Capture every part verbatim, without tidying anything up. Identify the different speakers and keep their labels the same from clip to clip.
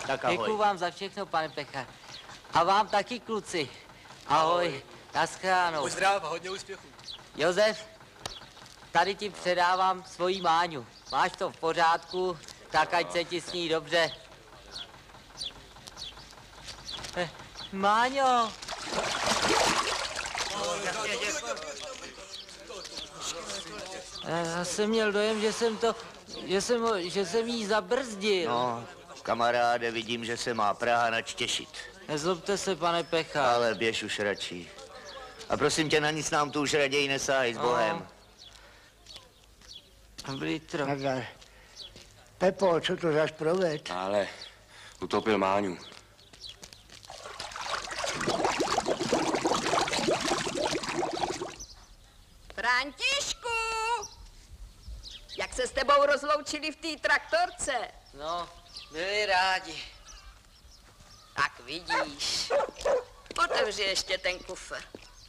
Speaker 1: Tak ahoj.
Speaker 2: Děkuju vám za všechno, pane Pecha. A vám taky, kluci. Ahoj. ahoj. Naschledanou.
Speaker 3: Buď zdrav a hodně úspěchů.
Speaker 2: Josef, tady ti předávám svoji Máňu. Máš to v pořádku, tak ať se ti sní dobře. Eh, Máňo. Já jsem měl dojem, že jsem to, že jsem, že jsem jí zabrzdil.
Speaker 1: No, kamaráde, vidím, že se má Praha nač těšit.
Speaker 2: Nezlobte se, pane Pecha.
Speaker 1: Ale běž už radši. A prosím tě, na nic nám tu už raději nesáhej s Bohem.
Speaker 2: Blitro.
Speaker 4: Nazdar. Pepo, co to zaš proved?
Speaker 5: Ale utopil Máňu.
Speaker 6: Františku! Jak se s tebou rozloučili v té traktorce?
Speaker 2: No, byli rádi.
Speaker 6: Tak vidíš. Otevři ještě ten kufr.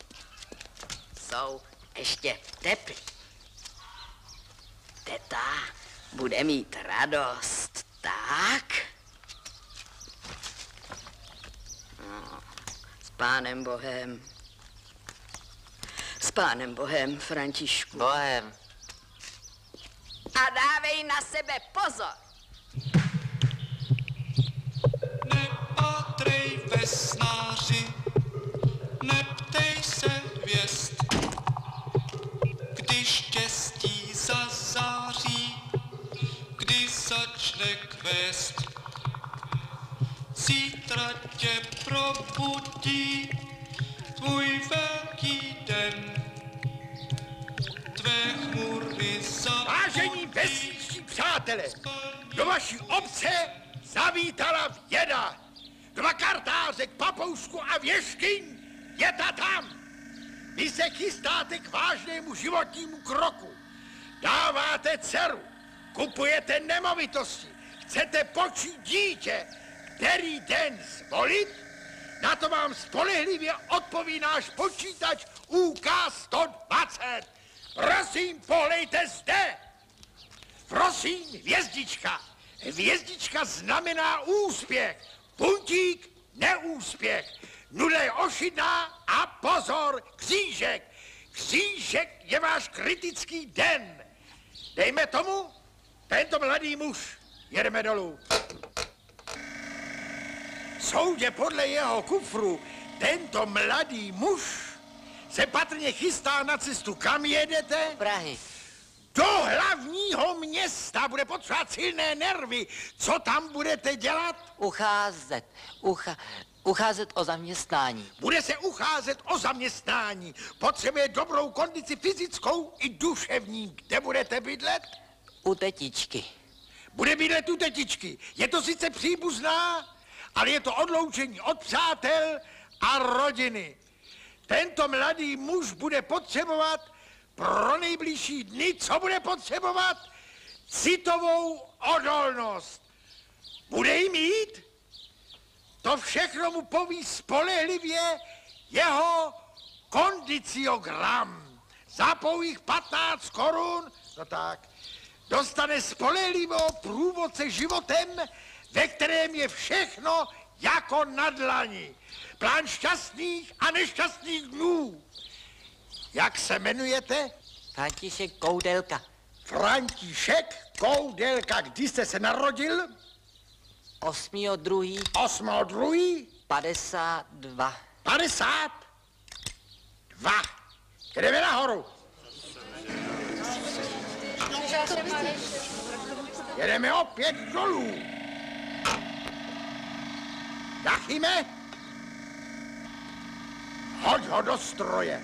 Speaker 6: Jsou ještě teplý. Teta bude mít radost, tak? No, s pánem Bohem. S pánem Bohem, Františku.
Speaker 2: Bohem.
Speaker 6: A dávej na sebe pozor.
Speaker 7: Nepátrej vesnáři, neptej se hvězd, když štěstí zazáří, kdy začne kvést. Zítra tě probudí tvůj velký den, tvé chmury za...
Speaker 8: Vážení vesniční přátelé, do vaší obce zavítala věda. Dva kartářek, papoušku a věškyň, je ta tam. Vy se chystáte k vážnému životnímu kroku. Dáváte dceru, kupujete nemovitosti, chcete počít dítě, který den zvolit? Na to vám spolehlivě odpoví náš počítač U K sto dvacet. Prosím, pohlejte zde. Prosím, hvězdička. Hvězdička znamená úspěch. Puntík, neúspěch. Nula je ošidná a pozor, křížek. Křížek je váš kritický den. Dejme tomu, tento mladý muž. Jedeme dolů. Soudě podle jeho kufru, tento mladý muž se patrně chystá na cestu. Kam jedete?
Speaker 2: Prahy.
Speaker 8: Do hlavního města. Bude potřebovat silné nervy. Co tam budete dělat?
Speaker 2: Ucházet. Ucha, ucházet o zaměstnání.
Speaker 8: Bude se ucházet o zaměstnání. Potřebuje dobrou kondici fyzickou i duševní. Kde budete bydlet?
Speaker 2: U tetičky.
Speaker 8: Bude bydlet u tetičky. Je to sice příbuzná, ale je to odloučení od přátel a rodiny. Tento mladý muž bude potřebovat pro nejbližší dny, co bude potřebovat? Citovou odolnost. Bude jí mít? To všechno mu poví spolehlivě jeho kondiciogram. Za pouhých patnáct korun, no tak, dostane spolehlivého průvodce životem, ve kterém je všechno jako na dlani. Plán šťastných a nešťastných dnů. Jak se jmenujete?
Speaker 2: František Koudelka.
Speaker 8: František Koudelka. Kdy jste se narodil?
Speaker 2: Osmýho druhý.
Speaker 8: Osmého druhý?
Speaker 2: Padesát dva.
Speaker 8: Padesát? Dva. Jdeme nahoru. Jedeme opět dolů. Dachime? Hoď ho do stroje.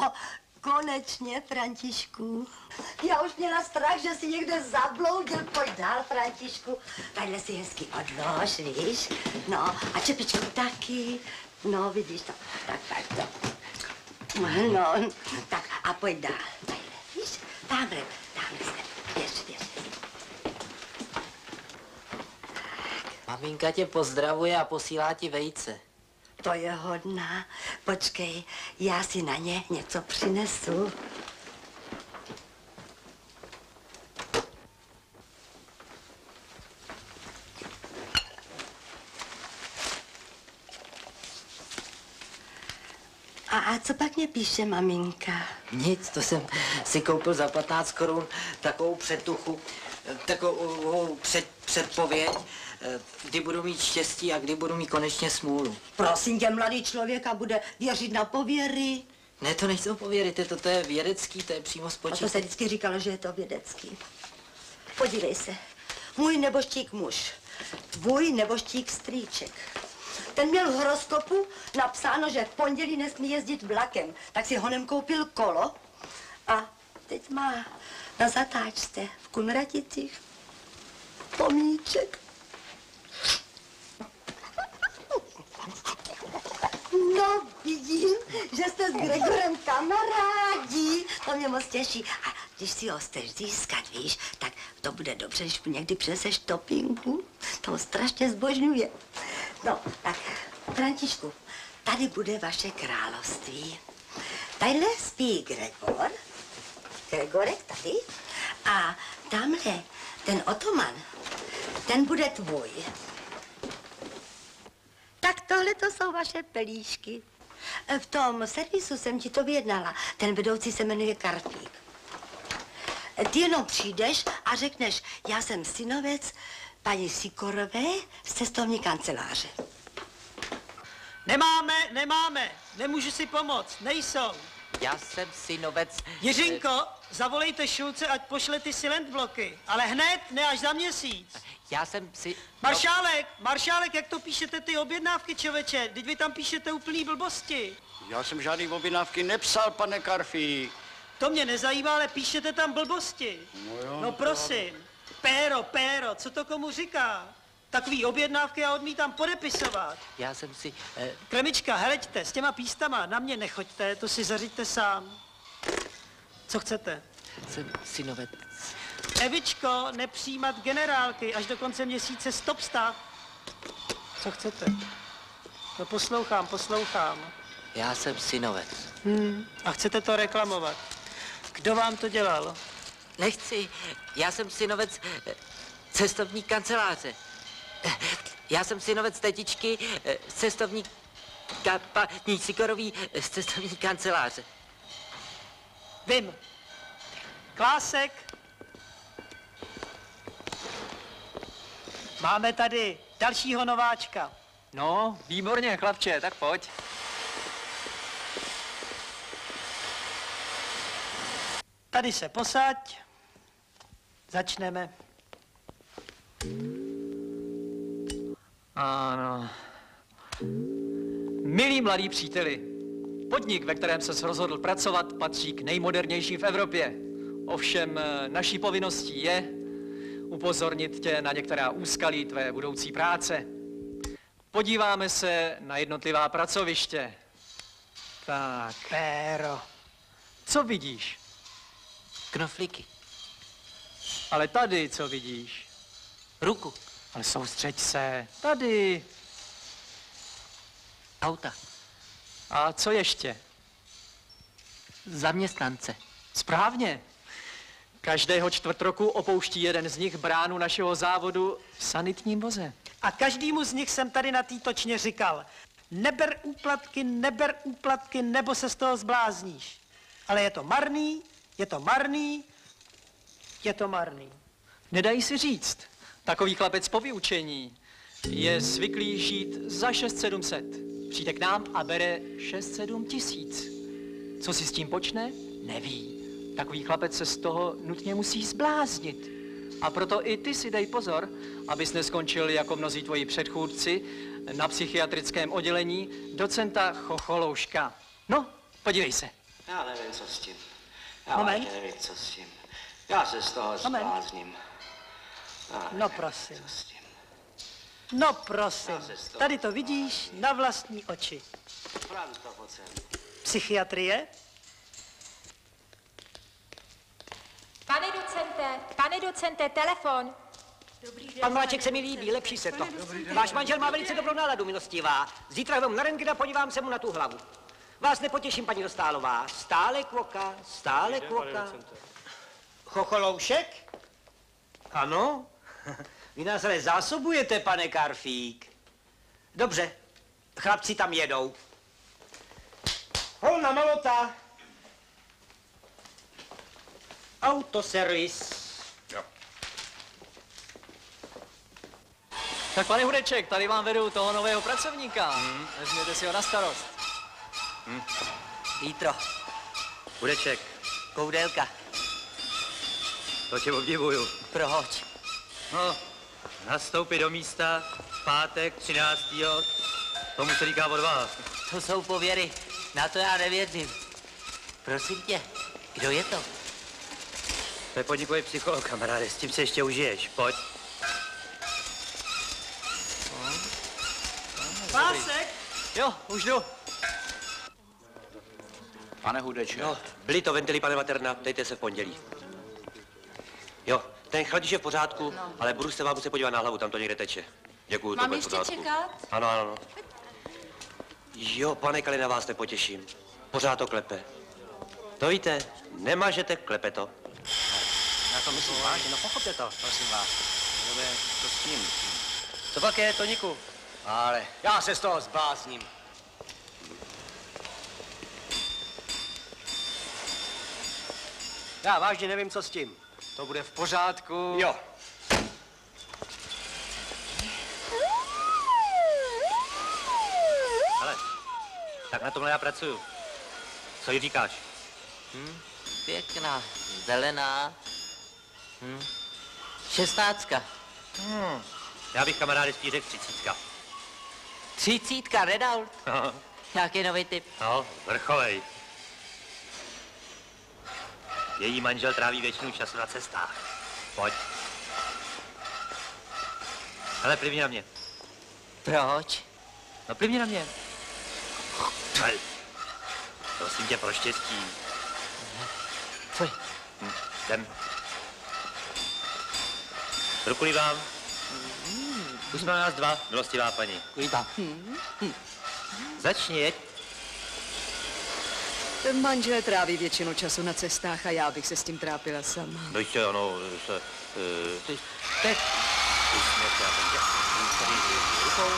Speaker 3: No, konečně, Františku. Já už měla strach, že si někde zabloudil. Pojď dál, Františku. Tadyhle si hezky odlož, víš? No, a čepičku taky. No, vidíš to. Tak, tak, to. No, tak a pojď dál. Tadyhle, víš? Tamhle, tamhle se. Běž, běž.
Speaker 2: Maminka tě pozdravuje a posílá ti vejce.
Speaker 3: To je hodná. Počkej, já si na ně něco přinesu. A, a co pak mě píše maminka?
Speaker 2: Nic, to jsem si koupil za patnáct korun takovou předtuchu, takovou před, předpověď, kdy budu mít štěstí a kdy budu mít konečně smůlu.
Speaker 3: Prosím tě, mladý člověk, a bude věřit na pověry.
Speaker 2: Ne, to nejsou pověry, to, to je vědecký, to je přímo z
Speaker 3: A to
Speaker 2: počítače.
Speaker 3: se vždycky říkalo, že je to vědecký. Podívej se, můj neboštík muž, tvůj neboštík strýček. Ten měl v horoskopu napsáno, že v pondělí nesmí jezdit vlakem, tak si honem koupil kolo a teď má na zatáčce v Kunraticích pomníček. No, vidím, že jste s Gregorem kamarádi. To mě moc těší. A když si ho chceš získat, víš, tak to bude dobře, když mu někdy přineseš topinku. To ho strašně zbožňuje. No, tak, Františku, tady bude vaše království. Tadyhle spí Gregor. Gregorek tady. A tamhle ten otoman, ten bude tvůj. Tak tohle to jsou vaše pelíšky. V tom servisu jsem ti to vyjednala. Ten vedoucí se jmenuje Karpík. Ty jenom přijdeš a řekneš, já jsem synovec paní Sikorové z cestovní kanceláře.
Speaker 9: Nemáme, nemáme, nemůžu si pomoct, nejsou.
Speaker 2: Já jsem synovec...
Speaker 9: Jiřinko, zavolejte Šulce, ať pošle ty silent bloky, ale hned, ne až za měsíc.
Speaker 2: Já jsem si...
Speaker 9: Maršálek, maršálek, jak to píšete ty objednávky, čověče? Vždyť vy tam píšete úplný blbosti.
Speaker 10: Já jsem žádný objednávky nepsal, pane Karfí.
Speaker 9: To mě nezajímá, ale píšete tam blbosti.
Speaker 10: No, jo,
Speaker 9: no prosím, péro, péro, co to komu říká? Takový objednávky já odmítám podepisovat.
Speaker 2: Já jsem si... Eh...
Speaker 9: Kremička, heleďte, s těma pístama na mě nechoďte, to si zařiďte sám. Co chcete?
Speaker 2: Jsem synovec.
Speaker 9: Evičko, nepřijímat generálky, až do konce měsíce stop stav. Co chcete? No poslouchám, poslouchám.
Speaker 2: Já jsem synovec.
Speaker 9: Hmm. A chcete to reklamovat? Kdo vám to dělal?
Speaker 2: Nechci. Já jsem synovec cestovní kanceláře. Já jsem synovec tetičky z cestovní paní Sikorový z cestovní kanceláře.
Speaker 9: Vím. Klásek. Máme tady dalšího nováčka.
Speaker 11: No, výborně, chlapče, tak pojď.
Speaker 9: Tady se posaď. Začneme.
Speaker 11: Ano. Milí mladí příteli, podnik, ve kterém ses rozhodl pracovat, patří k nejmodernějším v Evropě. Ovšem, naší povinností je upozornit tě na některá úskalí tvé budoucí práce. Podíváme se na jednotlivá pracoviště. Tak.
Speaker 9: Péro.
Speaker 11: Co vidíš?
Speaker 2: Knoflíky.
Speaker 11: Ale tady, co vidíš?
Speaker 2: Ruku.
Speaker 11: Ale soustřeď se. Tady.
Speaker 2: Auta.
Speaker 11: A co ještě?
Speaker 2: Zaměstnance.
Speaker 11: Správně. Každého čtvrt roku opouští jeden z nich bránu našeho závodu v sanitním voze.
Speaker 9: A každému z nich jsem tady na té točně říkal, neber úplatky, neber úplatky, nebo se z toho zblázníš. Ale je to marný, je to marný, je to marný.
Speaker 11: Nedají si říct. Takový chlapec po vyučení je zvyklý žít za šest sedm set. Přijde k nám a bere šest sedm tisíc. Co si s tím počne? Neví. Takový chlapec se z toho nutně musí zbláznit. A proto i ty si dej pozor, abys neskončil jako mnozí tvoji předchůdci na psychiatrickém oddělení docenta Chocholouška. No, podívej se.
Speaker 12: Já nevím, co s tím. Já
Speaker 9: Moment.
Speaker 12: vážně nevím, co s tím. Já se z toho
Speaker 9: Moment.
Speaker 12: zblázním. Já
Speaker 9: No
Speaker 12: nevím,
Speaker 9: prosím.
Speaker 12: co s tím.
Speaker 9: No prosím,
Speaker 12: Já se z toho
Speaker 9: tady to vidíš na vlastní oči.
Speaker 12: Franz to pojď sem.
Speaker 9: Psychiatrie?
Speaker 13: Pane docente, pane docente, telefon.
Speaker 14: Pan Mláček se mi líbí, lepší se to. Váš manžel má velice dobrou náladu, milostivá. Zítra vám na rentgen a podívám se mu na tu hlavu. Vás nepotěším, paní Dostálová. Stále kvoka, stále kvoka. Chocholoušek? Ano? Vy nás ale zásobujete, pane Karfík. Dobře, chlapci tam jedou. Holna malota. Autoservis.
Speaker 11: Tak pane Hudeček, tady vám vedu toho nového pracovníka. Hmm. Vezměte si ho na starost.
Speaker 2: Hm. Vítro. Hudeček. Koudelka.
Speaker 15: To tě obdivuju.
Speaker 2: Proč?
Speaker 15: No, nastoupit do místa v pátek třináctého tomu se říká odvaha.
Speaker 2: To jsou pověry, na to já nevěřím. Prosím tě, kdo je to?
Speaker 15: To je podnikový psycholog, kamaráde, s tím se ještě užiješ, pojď.
Speaker 9: Pásek?
Speaker 11: Jo, už jdu.
Speaker 10: Pane Hudeče.
Speaker 5: No, byly to ventily, pane Materna, dejte se v pondělí. Jo, ten chladič je v pořádku, no. Ale budu se vám muset podívat na hlavu, tam to někde teče. Děkuju, to
Speaker 13: Mám
Speaker 5: bude v
Speaker 13: ještě
Speaker 5: pořádku.
Speaker 13: čekat?
Speaker 5: Ano, ano, ano. Jo, pane Kalina, vás nepotěším. Pořád to klepe. To víte, nemažete, klepe to.
Speaker 10: Já to myslím vážně, no pochopte to, prosím vás. Dobře, to s tím.
Speaker 15: Co pak je, Toníku?
Speaker 10: Ale já se z toho zblázním. Já vážně nevím, co s tím.
Speaker 12: To bude v pořádku.
Speaker 10: Jo.
Speaker 15: Ale, tak na tomhle já pracuju. Co jí říkáš?
Speaker 2: Hm? Pěkná, zelená. Hm? Šestnáctka.
Speaker 15: Hmm. Já bych kamarády spíš řekl třicítka.
Speaker 2: Třicítka, Renault.
Speaker 15: No,
Speaker 2: Nějaký nový typ.
Speaker 15: no, vrcholej. Její manžel tráví většinu času na cestách. Pojď. Hele, plivni na mě.
Speaker 2: Proč?
Speaker 15: No plivni na mě. Hele. Prosím tě, pro štěstí.
Speaker 2: Fuj.
Speaker 15: Hm, jdem. Ruku vám. Už jsme na nás dva, milostivá paní.
Speaker 2: Líbá.
Speaker 15: Začni, jeď.
Speaker 16: Ten manžel tráví většinu času na cestách a já bych se s tím trápila sama.
Speaker 15: No ještě ano, se, uh, ty, teď. Už jsme já tam, já, tady rukou.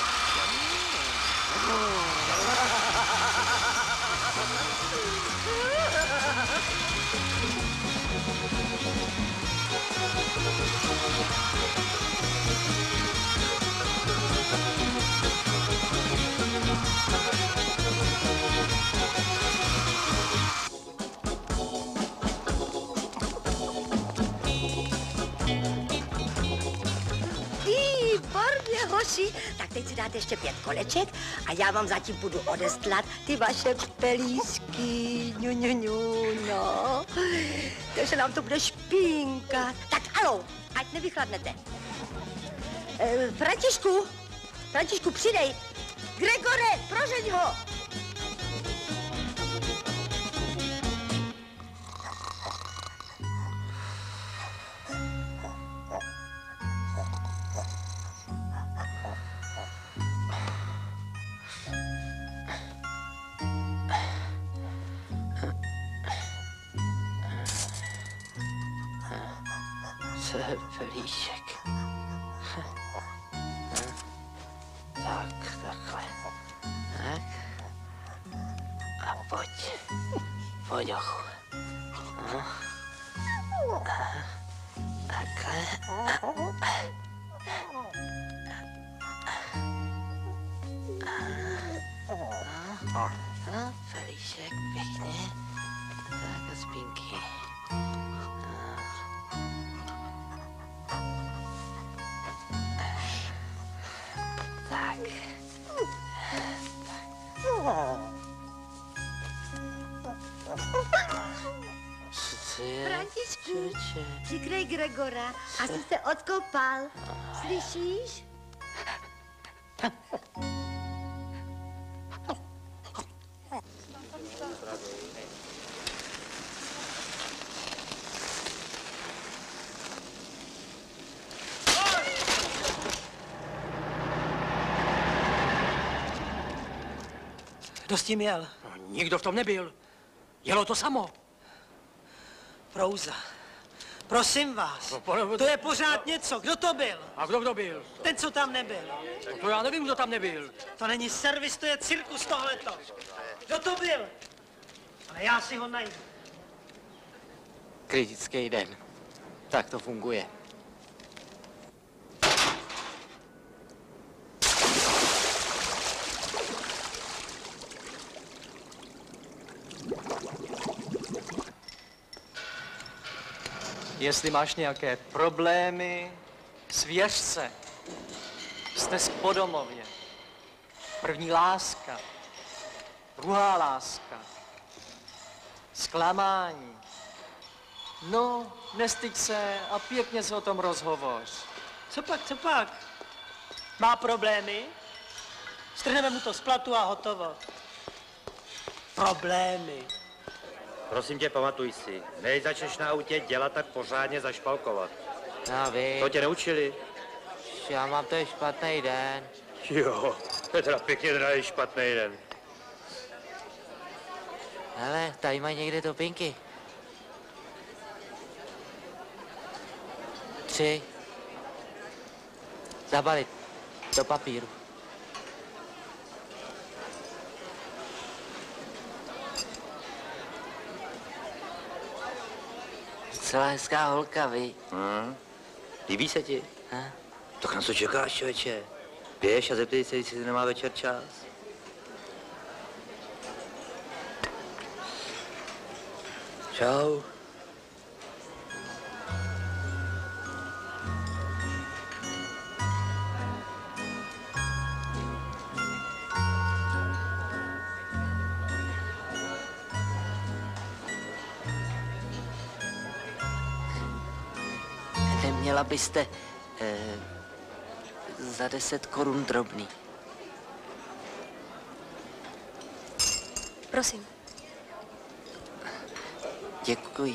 Speaker 3: Výborně, hoši. Tak teď si dáte ještě pět koleček a já vám zatím budu odestlat ty vaše pelíšky. Ňu, ňu, ňu, no. Takže nám to bude špínka. Tak alo, ať nevychladnete. E, Františku, Františku, přidej. Gregore, prožeň ho.
Speaker 2: Pelíšek. Tak, takhle. Tak. A pojď. Pojď, ochu. Takhle. A pelíšek, pěkně. Tak a spínky. Tak. Co je?
Speaker 3: Františku, přikrej Gregora, asi se odkopal. Slyšíš?
Speaker 9: Kdo s tím jel?
Speaker 14: No, nikdo v tom nebyl. Jelo to samo.
Speaker 9: Prouza. Prosím vás,
Speaker 14: No, pane,
Speaker 9: to je pořád něco. Kdo to byl?
Speaker 14: A kdo kdo byl?
Speaker 9: Ten, co tam nebyl.
Speaker 14: To já nevím, kdo tam nebyl.
Speaker 9: To není servis, to je cirkus tohleto. Kdo to byl? Ale já si ho najdu.
Speaker 2: Kritický den. Tak to funguje.
Speaker 11: Jestli máš nějaké problémy, svěř se. Stesk po domově. První láska. Druhá láska. Zklamání. No, nestyď se a pěkně se o tom rozhovoř.
Speaker 9: Co pak, co pak? Má problémy? Strhneme mu to z platu a hotovo. Problémy.
Speaker 15: Prosím tě, pamatuj si, než začneš na autě dělat, tak pořádně zašpalkovat.
Speaker 2: Já vím.
Speaker 15: To tě neučili?
Speaker 2: Já mám to špatný den.
Speaker 15: Jo, to je teda pěkně drahý špatný den.
Speaker 2: Hele, tady mají někde topinky. Tři. Zabalit. Do papíru. Celá hezká holka, vy.
Speaker 15: Hmm. Líbí se ti?
Speaker 2: Ha?
Speaker 15: Tak na co čekáš, člověče? Běž a zeptej se, jestli nemá večer čas. Čau.
Speaker 2: Neměla byste eh, za deset korun drobný.
Speaker 3: Prosím.
Speaker 2: Děkuji.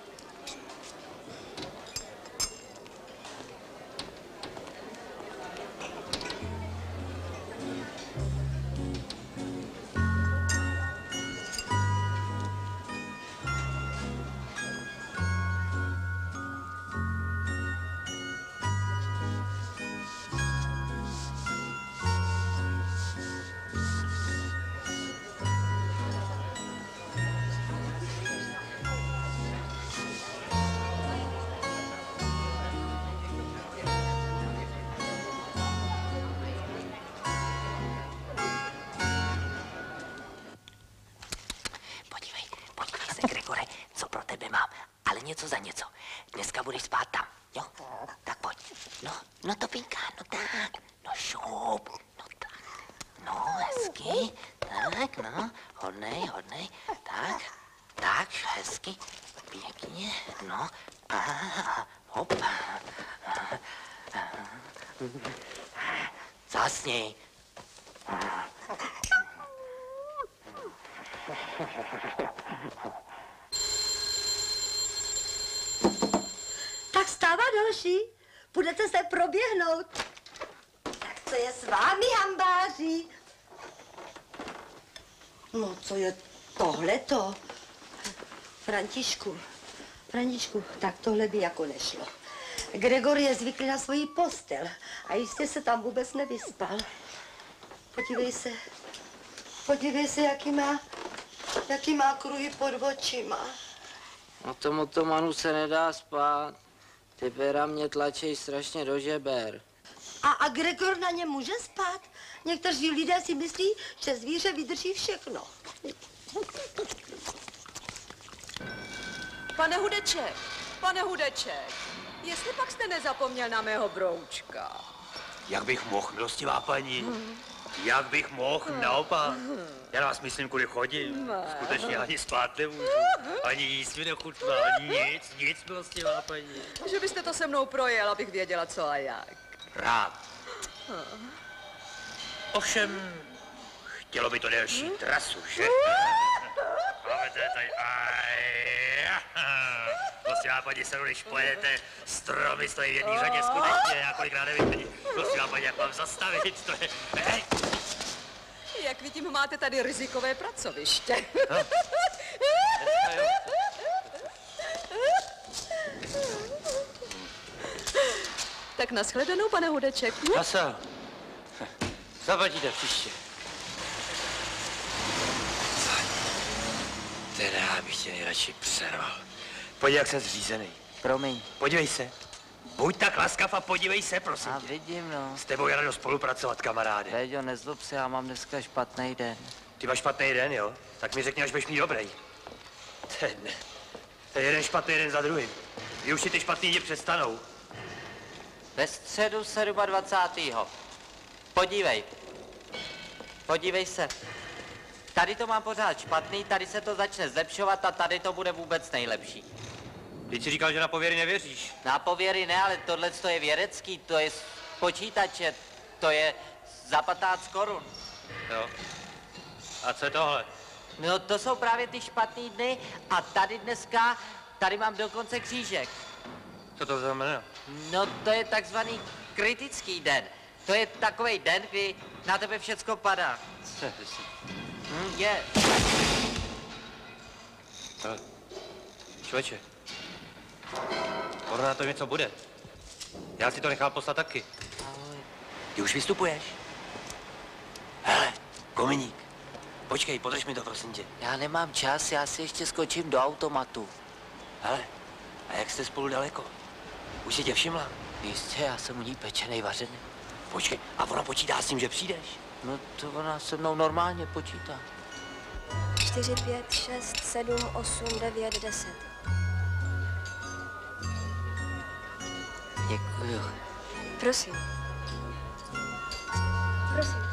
Speaker 2: Něco za něco. Dneska budeš spát tam, jo? Tak pojď. No, no to pinká, no tak. No šup, no tak. No, hezky. Tak, no, hodnej, hodnej. Tak, tak, hezky. Pěkně, no. A, hop. Zasni.
Speaker 3: Tak stává další. Budete se proběhnout. Tak co je s vámi, hambáři? No, co je tohleto? Františku, Františku, tak tohle by jako nešlo. Gregor je zvyklý na svoji postel a jistě se tam vůbec nevyspal. Podívej se, podívej se, jaký má, jaký má kruhy pod očima.
Speaker 2: No tomu Tomanu se nedá spát. Ty péra mě tlačí strašně do žeber.
Speaker 3: A, a Gregor na ně může spát? Někteří lidé si myslí, že zvíře vydrží všechno.
Speaker 6: Pane Hudeček, pane Hudeček, jestli pak jste nezapomněl na mého broučka.
Speaker 5: Jak bych mohl, milostivá paní?
Speaker 6: Hmm.
Speaker 15: Jak bych mohl, naopak. Já na vás myslím, kudy chodím. Skutečně ani spát nemůžu, ani jíst mi nechutná, ani nic, nic milostivá paní.
Speaker 17: Že byste to se mnou projel, abych věděla, co a jak.
Speaker 15: Rád. Ovšem, chtělo by to delší trasu, že? Máme to tady, aj, prosím vás, paní Senu, když pojedete, stromy stojí v jedné řadě, skutečně, já kolikrát nevím, paní, prosím vás, paní, jak mám zastavit, to je, hej.
Speaker 17: Jak vidím, máte tady rizikové pracoviště.
Speaker 15: No.
Speaker 17: Tak nashledanou, pane Hudeček.
Speaker 15: Nasel. Zaplatíte příště. Teda já bych tě nejradši přerval. Podívej, jak jsem zřízený.
Speaker 2: Promiň.
Speaker 15: Podívej se. Buď tak laskav a podívej se, prosím
Speaker 2: A
Speaker 15: tě.
Speaker 2: vidím, no.
Speaker 15: S tebou je rado spolupracovat, kamaráde.
Speaker 2: Péďo, nezlob se, já mám dneska špatný den.
Speaker 15: Ty máš špatný den, jo? Tak mi řekni, až budeš mít dobrý. Ten, to je jeden špatný den za druhým. Vy už si ty špatný dny přestanou.
Speaker 2: Ve středu dvacátého Podívej. Podívej se. Tady to mám pořád špatný, tady se to začne zlepšovat a tady to bude vůbec nejlepší.
Speaker 15: Ty jsi říkal, že na pověry nevěříš.
Speaker 2: Na pověry ne, ale tohle to je vědecký, to je z počítače, to je za patnáct korun.
Speaker 15: Jo. A co je tohle?
Speaker 2: No to jsou právě ty špatný dny a tady dneska, tady mám dokonce křížek.
Speaker 15: Co to znamená?
Speaker 2: No to je takzvaný kritický den. To je takový den, kdy na tebe všecko padá. Hm, je.
Speaker 15: Hele, člověče, ono na to něco bude. Já si to nechal poslat taky.
Speaker 2: Ahoj.
Speaker 15: Ty už vystupuješ? Hele, Kominík, počkej, podrž mi to, prosím tě.
Speaker 2: Já nemám čas, já si ještě skočím do automatu.
Speaker 15: Hele, a jak jste spolu daleko? Už si tě všimla?
Speaker 2: Jistě, já jsem u ní pečenej, vařený.
Speaker 15: Počkej, a ona počítá s tím, že přijdeš?
Speaker 2: No to ona se mnou normálně počítá.
Speaker 18: čtyři, pět, šest, sedm, osm, devět, deset.
Speaker 2: Děkuju.
Speaker 18: Prosím. Prosím.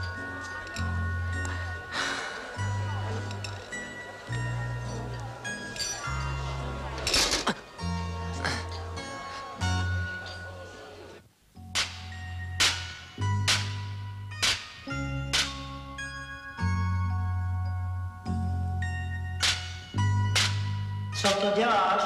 Speaker 9: Co to děláš?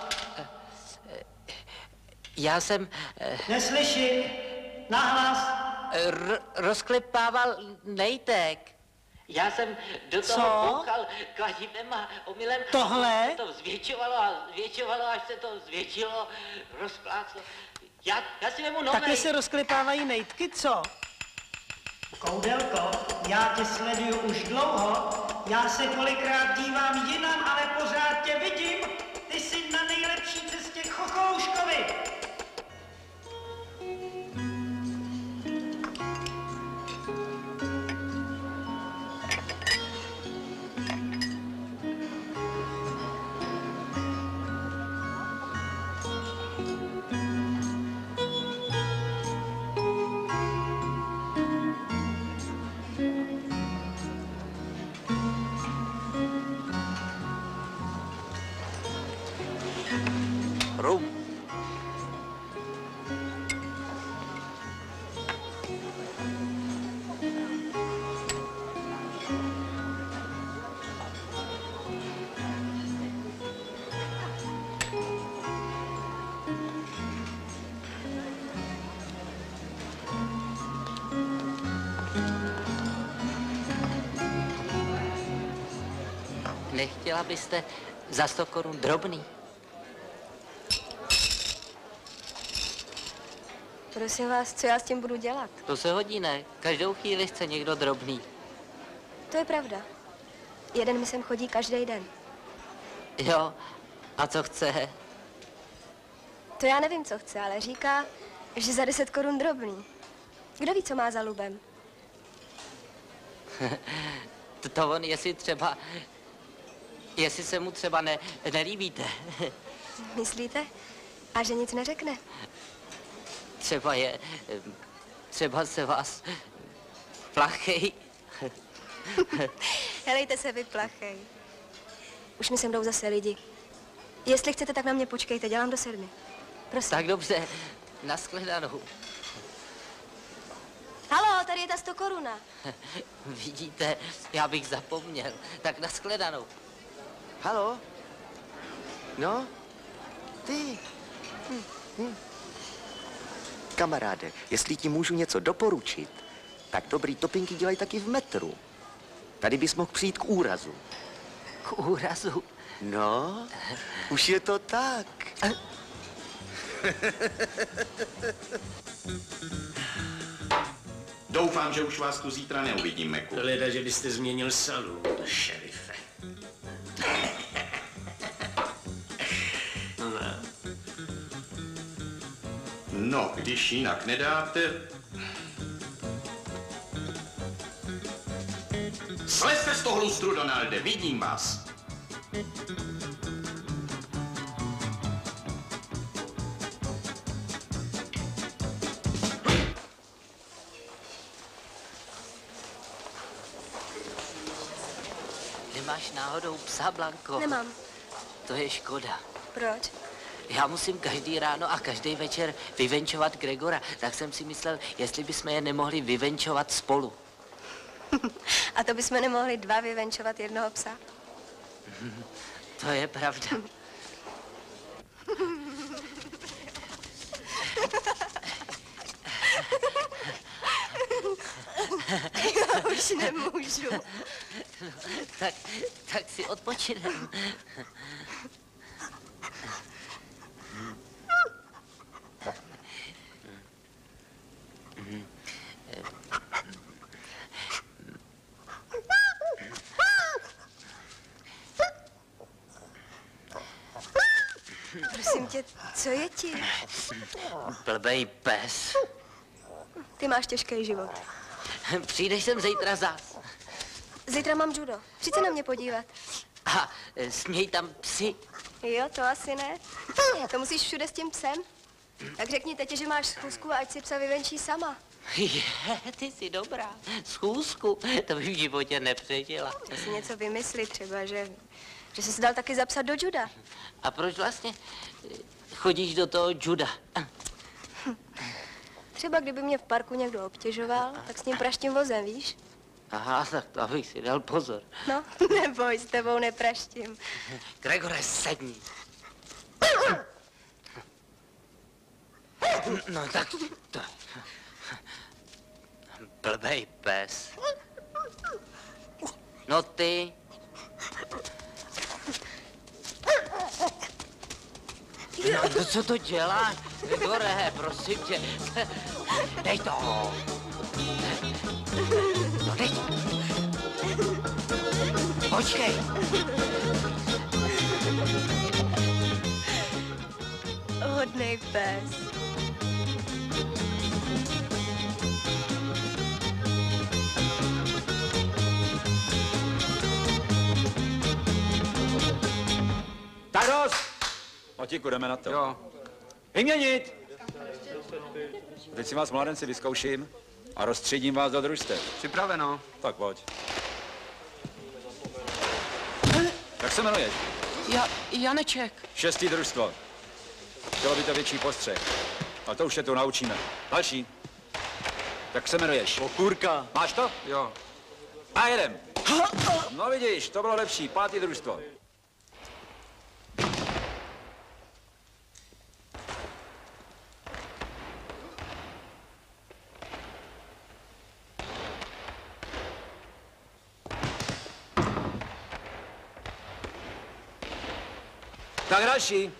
Speaker 2: Já jsem...
Speaker 9: Neslyším. Nahlas.
Speaker 2: R- rozklepával nejtek. Já jsem do toho
Speaker 9: Co?
Speaker 2: koukal kladivem a omylem...
Speaker 9: Tohle?
Speaker 2: Se to zvětšovalo a zvětšovalo, až se to zvětšilo, rozpláclo. Já, já si vemu novej.
Speaker 9: Takhle se rozklepávají nejtky, co? Koudelko, já tě sleduju už dlouho, já se kolikrát dívám jinam, ale pořád tě vidím. Ty jsi na nejlepší cestě k Chochouškovi.
Speaker 2: Rum. Nechtěla byste za sto korun drobný?
Speaker 18: Prosím vás, co já s tím budu dělat?
Speaker 2: To se hodí, ne? Každou chvíli chce někdo drobný.
Speaker 18: To je pravda. Jeden mi sem chodí každý den.
Speaker 2: Jo, a co chce?
Speaker 18: To já nevím, co chce, ale říká, že za deset korun drobný. Kdo ví, co má za lubem?
Speaker 2: to, to on, jestli třeba... Jestli se mu třeba ne, nelíbíte.
Speaker 18: Myslíte? A že nic neřekne?
Speaker 2: Třeba je... Třeba se vás Plachej.
Speaker 18: Helejte se vy, plachej. Už mi sem jdou zase lidi. Jestli chcete, tak na mě počkejte, dělám do sedmi. Prosím.
Speaker 2: Tak dobře, nashledanou.
Speaker 18: Halo, tady je ta sto koruna.
Speaker 2: Vidíte, já bych zapomněl. Tak nashledanou.
Speaker 1: Halo? No? Ty? Hm, hm. Kamaráde, jestli ti můžu něco doporučit, tak dobrý topinky dělají taky v metru. Tady bys mohl přijít k úrazu.
Speaker 2: K úrazu?
Speaker 1: No, už je to tak.
Speaker 19: Doufám, že už vás tu zítra neuvidím, Meku.
Speaker 12: Leda, že byste změnil salon, šerife.
Speaker 19: Ne. No, když jinak nedáte... Slezte z toho lustru, Donalde, vidím vás.
Speaker 2: Nemáš náhodou psa, Blanko?
Speaker 18: Nemám.
Speaker 2: To je škoda.
Speaker 18: Proč?
Speaker 2: Já musím každý ráno a každý večer vyvenčovat Gregora, tak jsem si myslel, jestli bychom je nemohli vyvenčovat spolu.
Speaker 18: A to bychom nemohli dva vyvenčovat jednoho psa?
Speaker 2: To je pravda.
Speaker 18: Já už nemůžu.
Speaker 2: tak, tak si odpočinem.
Speaker 18: Prosím tě, co je ti?
Speaker 2: Blbej pes.
Speaker 18: Ty máš těžký život.
Speaker 2: Přijdeš sem zítra zás.
Speaker 18: Zítra mám judo. Přijď se na mě podívat.
Speaker 2: A směj tam psy.
Speaker 18: Jo, to asi ne. To musíš všude s tím psem. Tak řekni tetě, že máš schůzku a ať si psa vyvenčí sama.
Speaker 2: Je, ty jsi dobrá. Schůzku, to bych v životě nepřežila.
Speaker 18: Já si něco vymyslí třeba, že, že jsi se dal taky zapsat do juda.
Speaker 2: A proč vlastně chodíš do toho juda?
Speaker 18: Třeba kdyby mě v parku někdo obtěžoval, tak s ním praštím vozem, víš?
Speaker 2: Aha, tak to abych si dal pozor.
Speaker 18: No, neboj, s tebou nepraštím.
Speaker 2: Gregore, sedni. No tak to... Blbej pes. No ty. No to co to děláš? Gregore, prosím tě. Dej to. No dej. Počkej.
Speaker 18: Hodnej pes.
Speaker 20: Tak dost! Otíku, jdeme na to. Jo. Vyměnit! Teď si vás, mladenci, vyzkouším a rozstřídím vás do družstev.
Speaker 21: Připraveno.
Speaker 20: Tak pojď. Jak se jmenuješ?
Speaker 21: Ja, Janeček.
Speaker 20: Šestý družstvo. Chtělo by to větší postřeh, ale to už se tu naučíme. Další. Jak se jmenuješ?
Speaker 21: Okurka.
Speaker 20: Máš to?
Speaker 21: Jo.
Speaker 20: A jedem. No vidíš, to bylo lepší. Pátý družstvo. Tak další.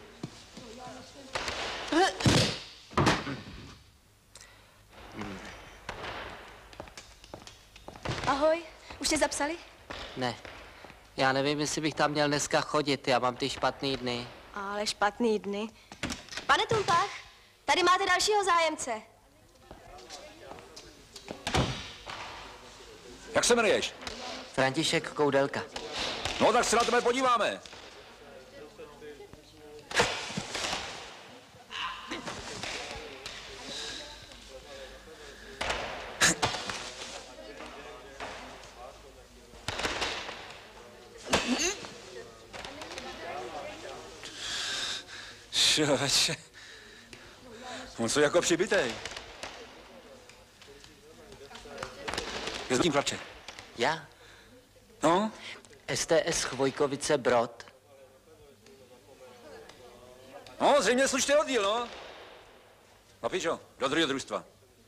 Speaker 18: Ahoj, už tě zapsali?
Speaker 2: Ne. Já nevím, jestli bych tam měl dneska chodit, já mám ty špatný dny.
Speaker 18: Ale špatný dny. Pane Tumpach, tady máte dalšího zájemce.
Speaker 20: Jak se jmenuješ?
Speaker 2: František Koudelka.
Speaker 20: No tak se na tebe podíváme. Člověče. On co jako přibitej. Kde s tím plače?
Speaker 2: Já?
Speaker 20: No?
Speaker 2: S T S Chvojkovice Brod.
Speaker 20: No, zřejmě slušný oddíl, no. No, pičo, do druhého družstva.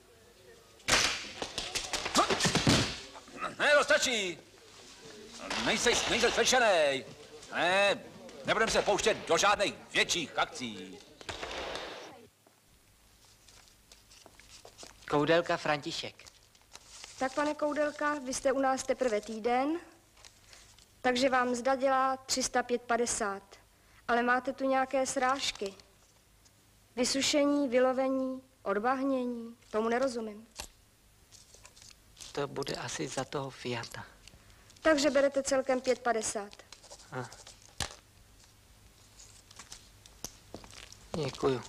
Speaker 20: Ne, to stačí. Nejseš, nejseš svečenej. Ne, nebudeme se pouštět do žádných větších akcí.
Speaker 2: Koudelka František.
Speaker 18: Tak, pane Koudelka, vy jste u nás teprve týden, takže vám mzda dělá tři sta pět padesát. Ale máte tu nějaké srážky. Vysušení, vylovení, odbahnění. Tomu nerozumím.
Speaker 2: To bude asi za toho Fiata.
Speaker 18: Takže berete celkem pět padesát.
Speaker 2: Ah. Děkuju.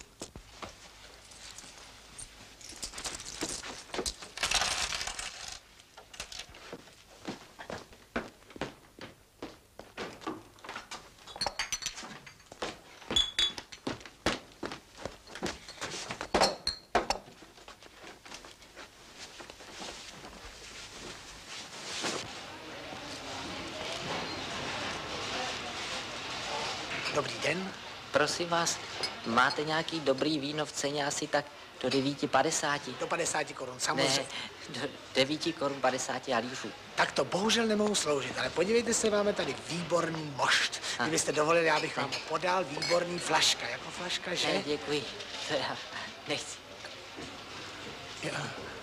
Speaker 8: Dobrý den.
Speaker 2: Prosím vás, máte nějaký dobrý víno v ceně asi tak do devíti padesáti?
Speaker 8: Do padesáti korun, samozřejmě.
Speaker 2: Ne, do devíti korun padesáti halířů.
Speaker 8: Tak to bohužel nemohu sloužit, ale podívejte se, máme tady výborný mošt. Kdybyste dovolili, já bych vám podal výborný flaška. Jako flaška, že?
Speaker 2: Ne, děkuji. To já nechci.
Speaker 8: Jo.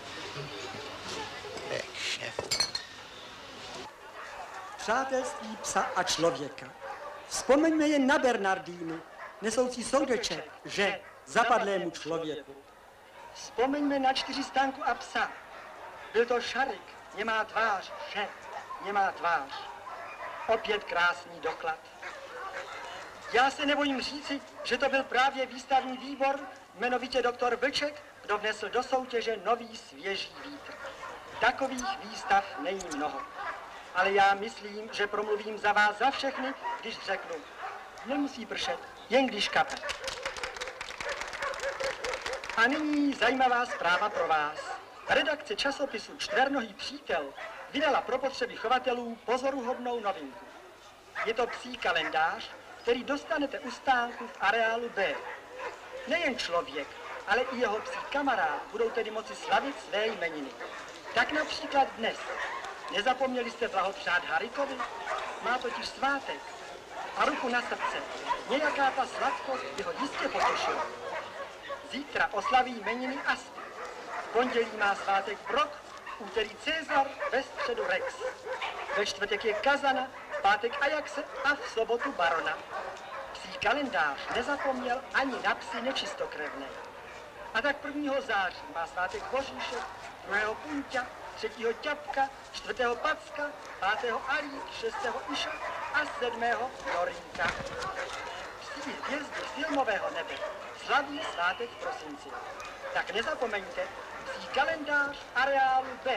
Speaker 8: Tak, šéf.
Speaker 9: Přátelství psa a člověka. Vzpomeňme jen na Bernardínu, nesoucí soudeček, že zapadlému člověku. Vzpomeňme na čtyřistánku a psa. Byl to Šarik, nemá tvář, že nemá tvář. Opět krásný doklad. Já se nebojím říci, že to byl právě výstavní výbor, jmenovitě doktor Vlček, kdo vnesl do soutěže nový svěží vítr. Takových výstav není mnoho. Ale já myslím, že promluvím za vás za všechny, když řeknu, nemusí pršet, jen když kape. A nyní zajímavá zpráva pro vás. Redakce časopisu Čtvernohý přítel vydala pro potřeby chovatelů pozoruhodnou novinku. Je to psí kalendář, který dostanete u stánku v areálu B. Nejen člověk, ale i jeho psí kamarád budou tedy moci slavit své jmeniny. Tak například dnes. Nezapomněli jste blahopřát Harikovi? Má totiž svátek. A ruku na srdce. Nějaká ta sladkost by ho jistě potěšila. Zítra oslaví jmeniny Asty. V pondělí má svátek Brok, v úterý Cezar, ve středu Rex. Ve čtvrtek je Kazana, v pátek Ajaxe a v sobotu Barona. Psí kalendář nezapomněl ani na psy nečistokrevné. A tak prvního září má svátek Boříšek, druhého Punťa, třetího Ťapka, čtvrtého Packa, pátého Alík, šestého Iša a sedmého Norinka. Psí hvězdy filmového nebe slaví svátek v prosinci. Tak nezapomeňte, psí kalendář areálu B.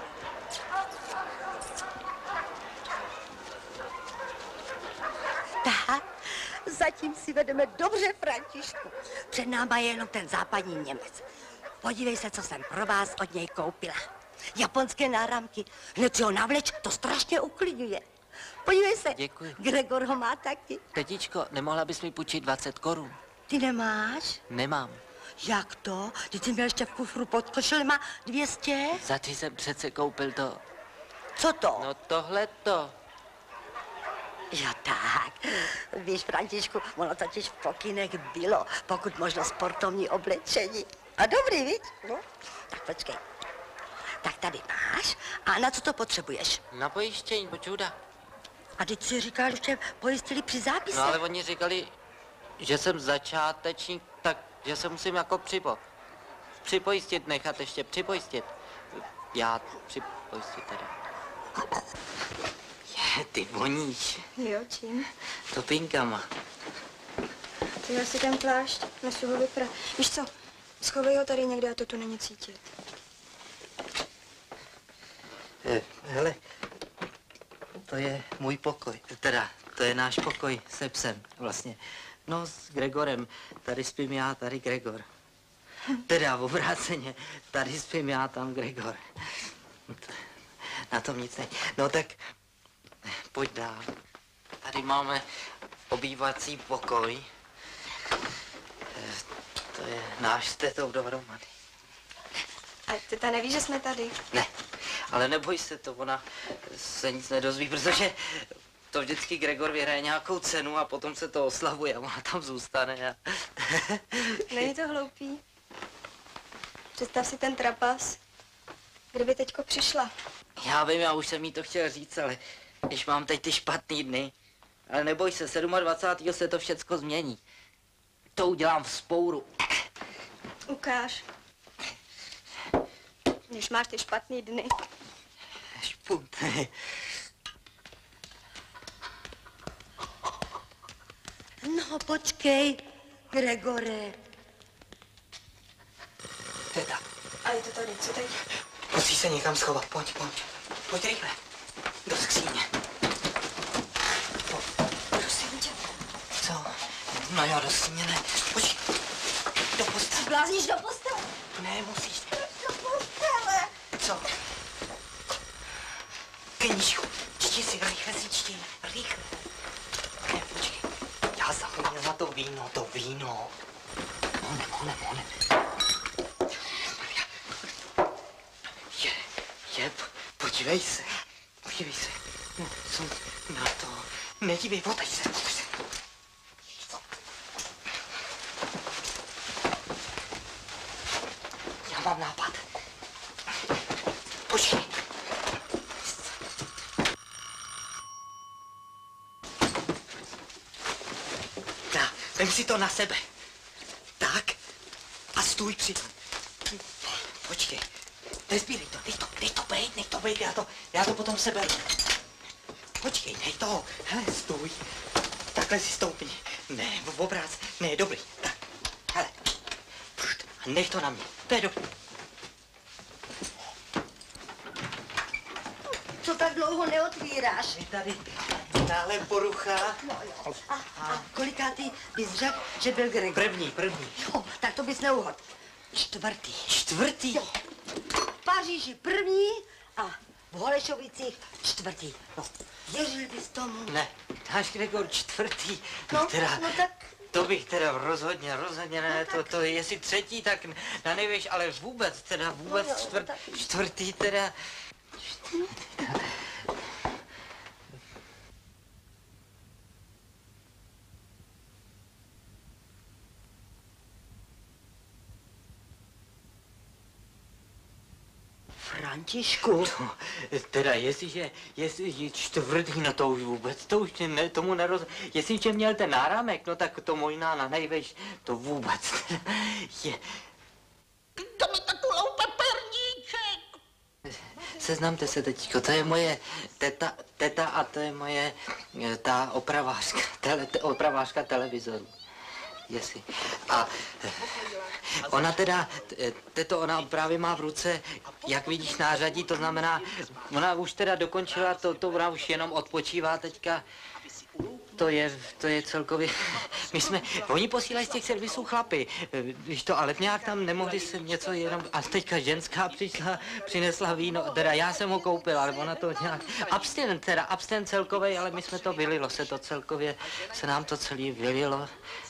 Speaker 3: Tak, zatím si vedeme dobře, Františku. Před náma je jenom ten západní Němec. Podívej se, co jsem pro vás od něj koupila. Japonské náramky. Hned si ho navleč, to strašně uklidňuje. Podívej se,
Speaker 2: děkuji.
Speaker 3: Gregor ho má taky.
Speaker 2: Tetičko, nemohla bys mi půjčit dvacet korun?
Speaker 3: Ty nemáš?
Speaker 2: Nemám.
Speaker 3: Jak to? Ty jsi měl ještě v kufru pod košilema dvě stě?
Speaker 2: Za ty jsem přece koupil to.
Speaker 3: Co to?
Speaker 2: No tohleto.
Speaker 3: Jo, tak. Víš, Františku, ono totiž v pokynech bylo, pokud možno sportovní oblečení. A dobrý, víš? No, tak počkej. Tak tady máš. A na co to potřebuješ?
Speaker 2: Na pojištění, počuda.
Speaker 3: A teď si říkal, že tě pojistili při zápise.
Speaker 2: No ale oni říkali, že jsem začátečník, tak že se musím jako připo... připojistit, nechat ještě připojistit. Já připojistit teda. Je, ty voníš.
Speaker 18: Jo, čím?
Speaker 2: Topinkama.
Speaker 18: Tyhle si ten plášť, nesu ho vyprat. Víš co, schovej ho tady někde a to tu není cítit.
Speaker 2: Je, hele, to je můj pokoj, teda to je náš pokoj se psem vlastně. No, s Gregorem. Tady spím já, tady Gregor. Teda v obráceně. Tady spím já, tam Gregor. Na tom nic není. No tak, pojď dál. Tady máme obývací pokoj. To je náš s tetou dohromady.
Speaker 18: A teta neví, že jsme tady?
Speaker 2: Ne, ale neboj se to, ona se nic nedozví, protože to vždycky Gregor vyhraje nějakou cenu a potom se to oslavuje a ona tam zůstane. A...
Speaker 18: Není to hloupý? Představ si ten trapas, kdyby teďko přišla.
Speaker 2: Já vím, já už jsem jí to chtěl říct, ale když mám teď ty špatný dny, ale neboj se, dvacátého sedmého se to všecko změní. To udělám v spouru.
Speaker 18: Ukáž. Když máš ty špatný dny.
Speaker 2: Špunt.
Speaker 3: No, počkej, Gregore.
Speaker 2: Teta.
Speaker 18: A je to tady, co teď?
Speaker 2: Musíš se někam schovat, pojď, pojď. Pojď rychle. Do skříně.
Speaker 18: Prosím tě.
Speaker 2: Co? No jo, do skříně ne. Pojď. Do postele.
Speaker 3: Blázníš do postele?
Speaker 2: Ne, musíš.
Speaker 3: Do postele.
Speaker 2: Co? Knížku. Čti si, rychle si čti. Rychle. Ne, počkej. Já zapomněl na to víno, to víno. Honem, honem, honem. Je, je, podívej se. Podívej se. No, co na to? Nedívej, potaž se, potaž se. Já mám nápad. Počkej. Tak, vem si to na sebe. Tak. A stůj přitom. Počkej. Nezbírej to, nech to, nech to bejt, nech to bejt, já to, já to potom seberu. Počkej, nech to, hele, stůj. Takhle si stoupni. Ne, v obrázce, ne, dobrý, tak, hele. Pšt, a nech to na mě, to je dobrý.
Speaker 3: Co tak dlouho neotvíráš?
Speaker 2: Je tady náhle porucha.
Speaker 3: No jo. A, a kolikátý bys řekl, že byl Gregor?
Speaker 2: První, první.
Speaker 3: Jo, tak to bys neuhod. Čtvrtý.
Speaker 2: Čtvrtý?
Speaker 3: Jo. V Paříži první a v Holešovicích čtvrtý. No, věřil bys tomu?
Speaker 2: Ne, náš Gregor čtvrtý.
Speaker 3: No,
Speaker 2: teda,
Speaker 3: no tak.
Speaker 2: To bych teda rozhodně, rozhodně ne, no, to, to jestli třetí, tak na nevíš, ale vůbec, teda vůbec
Speaker 3: no, jo,
Speaker 2: čtvrt,
Speaker 3: tak.
Speaker 2: čtvrtý, teda.
Speaker 3: Františku.
Speaker 2: No, teda jestliže, jestliže čtvrtý, no to už vůbec, to už ne, tomu neroz... Jestliže měl ten náramek, no tak to možná na nejvejš, to vůbec je...
Speaker 8: To mi tak loupe perníček.
Speaker 2: Seznamte se teďko, to je moje teta, teta a to je moje ta opravářka, tele, te, opravářka televizoru. Jestli. A ona teda, teto, ona právě má v ruce, jak vidíš, nářadí, to znamená, ona už teda dokončila, to, to ona už jenom odpočívá teďka. To je, to je celkově, my jsme, oni posílají z těch servisů chlapy, když to, ale nějak tam nemohli se něco jenom, a teďka ženská přišla, přinesla víno, teda já jsem ho koupil, ale ona to nějak, abstinent teda, abstinent celkovej, ale my jsme to vylilo se to celkově, se nám to celý vylilo.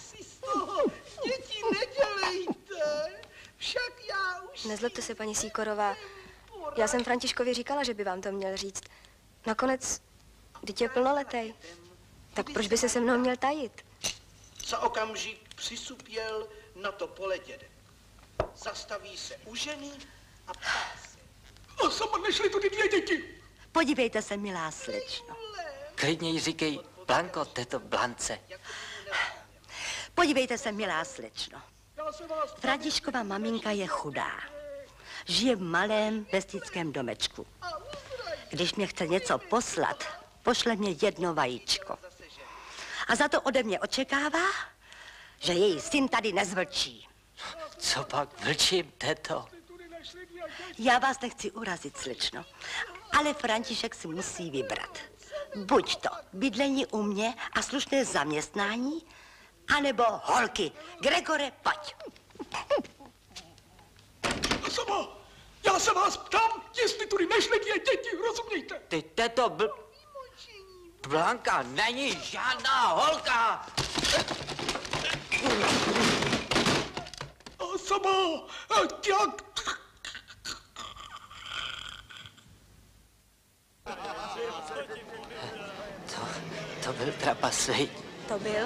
Speaker 8: Děti, nedělejte, však já už...
Speaker 18: Nezlobte se, paní Sýkorová. Já jsem Františkovi říkala, že by vám to měl říct. Nakonec, vždyť je plnoletej. Tak proč by se se mnou měl tajit?
Speaker 8: Za okamžik přisupěl na to pole dědek. Zastaví se u ženy a ptá se. A sama nešly tudy dvě děti.
Speaker 3: Podívejte se, milá slečno.
Speaker 2: Klidně jí říkej Blanko, této Blance.
Speaker 3: Podívejte se, milá slečno. Františkova maminka je chudá. Žije v malém vestickém domečku. Když mě chce něco poslat, pošle mě jedno vajíčko. A za to ode mě očekává, že její syn tady nezvlčí.
Speaker 2: Co pak vlčím, teto?
Speaker 3: Já vás nechci urazit, slečno, ale František si musí vybrat. Buď to bydlení u mě a slušné zaměstnání, anebo holky. Gregore, pojď.
Speaker 4: Sama, já se vás ptám, jestli tudy nešly dvě děti, rozumějte?
Speaker 2: Ty teto bl... Blanka není žádná holka!
Speaker 4: A sama, jak...
Speaker 2: To, to byl trapas, viď?
Speaker 18: To byl.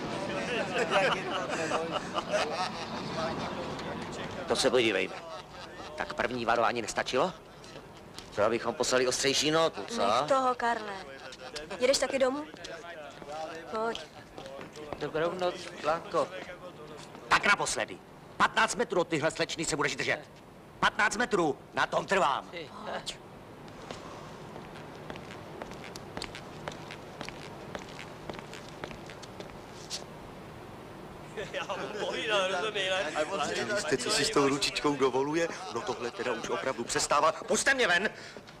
Speaker 1: To se podívejme. Tak první varování nestačilo? To abychom poslali ostřejší notu, co?
Speaker 18: Nech toho, Karle. Jedeš taky domů? Pojď.
Speaker 2: Dobrou noc, Blanko.
Speaker 1: Tak naposledy. patnáct metrů od tyhle slečny se budeš držet. patnáct metrů, na tom trvám.
Speaker 2: Pojď.
Speaker 1: Víte, co si s tou ručičkou dovoluje? No tohle teda už opravdu přestává. Pusťte mě ven!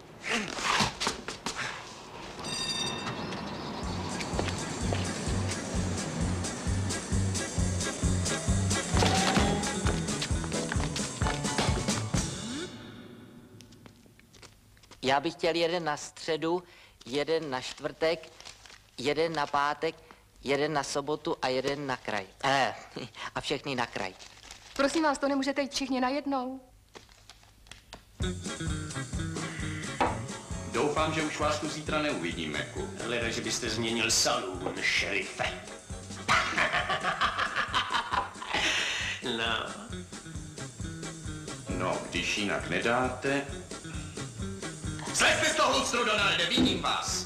Speaker 2: Já bych chtěl jeden na středu, jeden na čtvrtek, jeden na pátek, jeden na sobotu a jeden na kraj. Eh, a všechny na kraj.
Speaker 22: Prosím vás, to nemůžete jít všichni najednou.
Speaker 19: Doufám, že už vás tu zítra neuvidím, Meku.
Speaker 12: Hleda, že byste změnil salon, šerife. No.
Speaker 19: No, když jinak nedáte... Slezte z toho lustru, Donalde, vidím vás!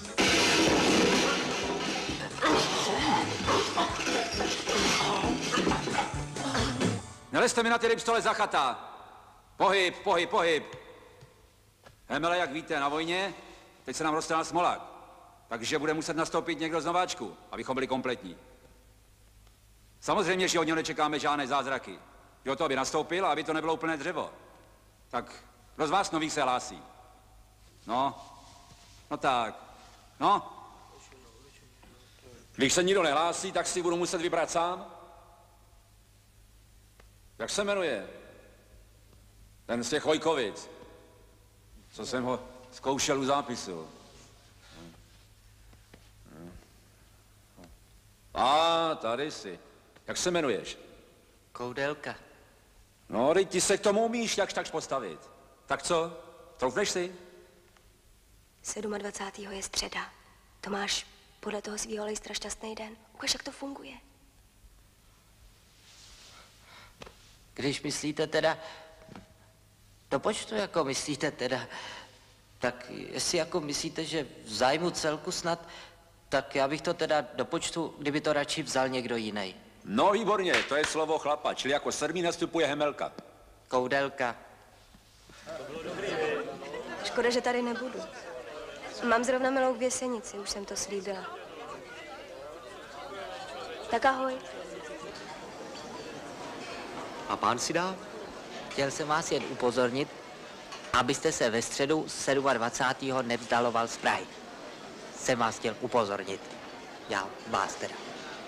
Speaker 20: Nelezte mi na ty rybstole za chata. Pohyb, pohyb, pohyb. Hemele, jak víte, na vojně, teď se nám roztrhal smolák. Takže bude muset nastoupit někdo z nováčku, abychom byli kompletní. Samozřejmě, že od něho nečekáme žádné zázraky. Že o to, aby nastoupil a aby to nebylo úplné dřevo. Tak kdo z vás nových se hlásí? No, no tak, no. Když se nikdo nehlásí, tak si budu muset vybrat sám. Jak se jmenuje? Ten z těch Chojkovic, co jsem ho zkoušel u zápisu. A, tady jsi. Jak se jmenuješ?
Speaker 2: Koudelka.
Speaker 20: No, teď ty se k tomu umíš jakž takž postavit. Tak co? Troufneš si?
Speaker 18: dvacátého sedmého je středa. To máš podle toho svýho lejstra šťastný den. Ukaž, jak to funguje.
Speaker 2: Když myslíte teda, do počtu jako myslíte teda, tak jestli jako myslíte, že v zájmu celku snad, tak já bych to teda do počtu, kdyby to radši vzal někdo jiný.
Speaker 20: No výborně, to je slovo chlapa, čili jako sedmý nastupuje Hemelka.
Speaker 2: Koudelka.
Speaker 18: Škoda, že tady nebudu. Mám zrovna milou v Věsenici, už jsem to slíbila. Tak ahoj.
Speaker 1: A pán si dá?
Speaker 2: Chtěl jsem vás jen upozornit, abyste se ve středu dvacátého sedmého nevzdaloval z Prahy. Jsem vás chtěl upozornit. Já vás teda.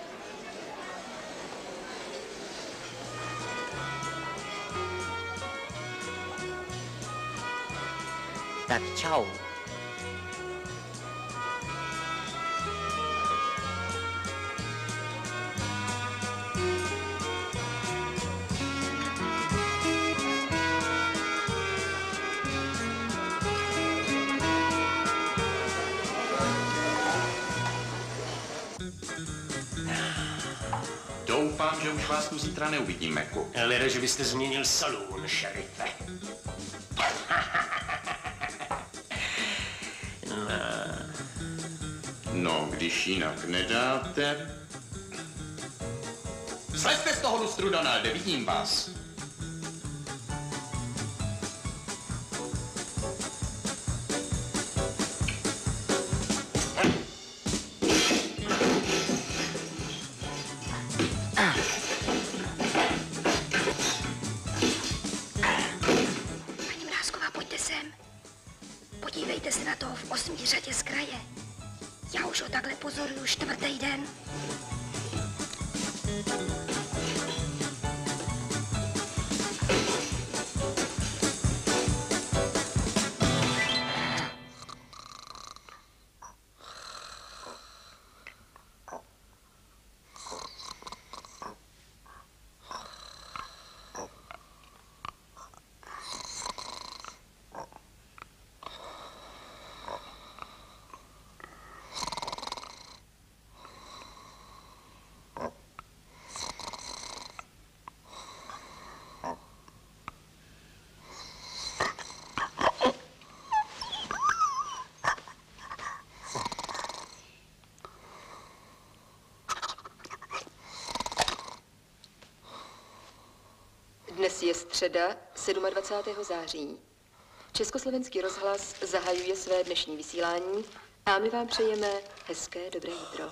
Speaker 2: Tak čau.
Speaker 19: Doufám, že už vás tu zítra neuvidím, Meku.
Speaker 12: Hleda, že byste změnil salon, šerife.
Speaker 19: No, když jinak nedáte... Slezte z toho lustru, Donalde, vidím vás.
Speaker 18: Paní Mrázková, pojďte sem. Podívejte se na toho v osmý řadě z kraje. Já už ho takhle pozoruju čtvrtý den.
Speaker 22: Dnes je středa, dvacátého sedmého září. Československý rozhlas zahajuje své dnešní vysílání a my vám přejeme hezké dobré jitro.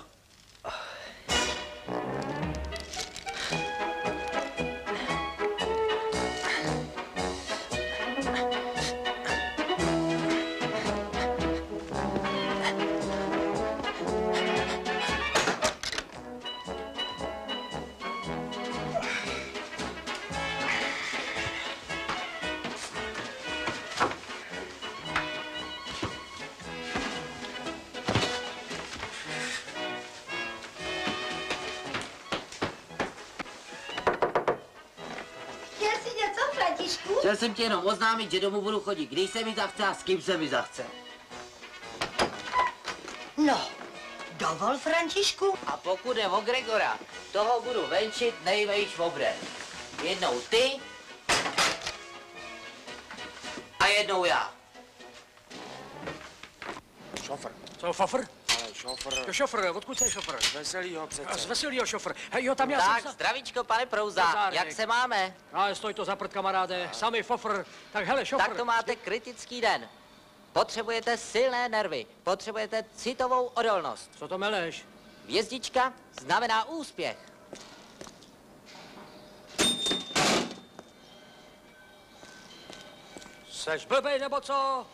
Speaker 2: Chtěl jsem ti jenom oznámit, že domů budu chodit, když se mi zachce a s kým se mi zachce.
Speaker 3: No, dovol, Františku.
Speaker 2: A pokud je o Gregora, toho budu venčit nejvejš obren. Jednou ty a jednou já.
Speaker 7: Šofr. Co, fofr?
Speaker 13: Ale šofr.
Speaker 7: Jo, šofr, odkud jsi šofr?
Speaker 13: Z Veselýho přece.
Speaker 7: Z Veselýho šofr. Hej, jo, tam já
Speaker 2: tak,
Speaker 7: jsem...
Speaker 2: zdravíčko, pane Prouza,
Speaker 7: Prouzánek.
Speaker 2: jak se máme?
Speaker 7: Ale stoj to za prd, kamaráde, sami fofr. Tak hele, šofr.
Speaker 2: Tak to máte kritický den. Potřebujete silné nervy, potřebujete citovou odolnost.
Speaker 7: Co to meleš?
Speaker 2: Hvězdička znamená úspěch.
Speaker 7: Seš blbej, nebo co?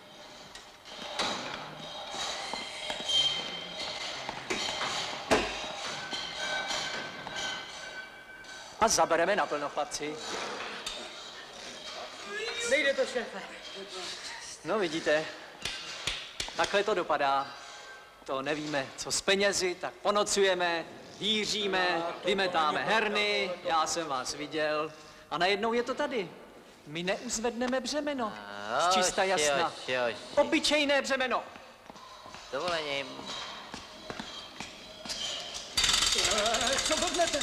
Speaker 11: A zabereme naplno, chlapci.
Speaker 7: Nejde to, šéfe.
Speaker 11: No vidíte, takhle to dopadá. To nevíme, co s penězi, tak ponocujeme, hýříme, vymetáme herny, já jsem vás viděl. A najednou je to tady. My neuzvedneme břemeno. Z čista jasna.
Speaker 2: Jož, jož.
Speaker 11: Obyčejné břemeno.
Speaker 2: Dovolením.
Speaker 7: Co blbnete?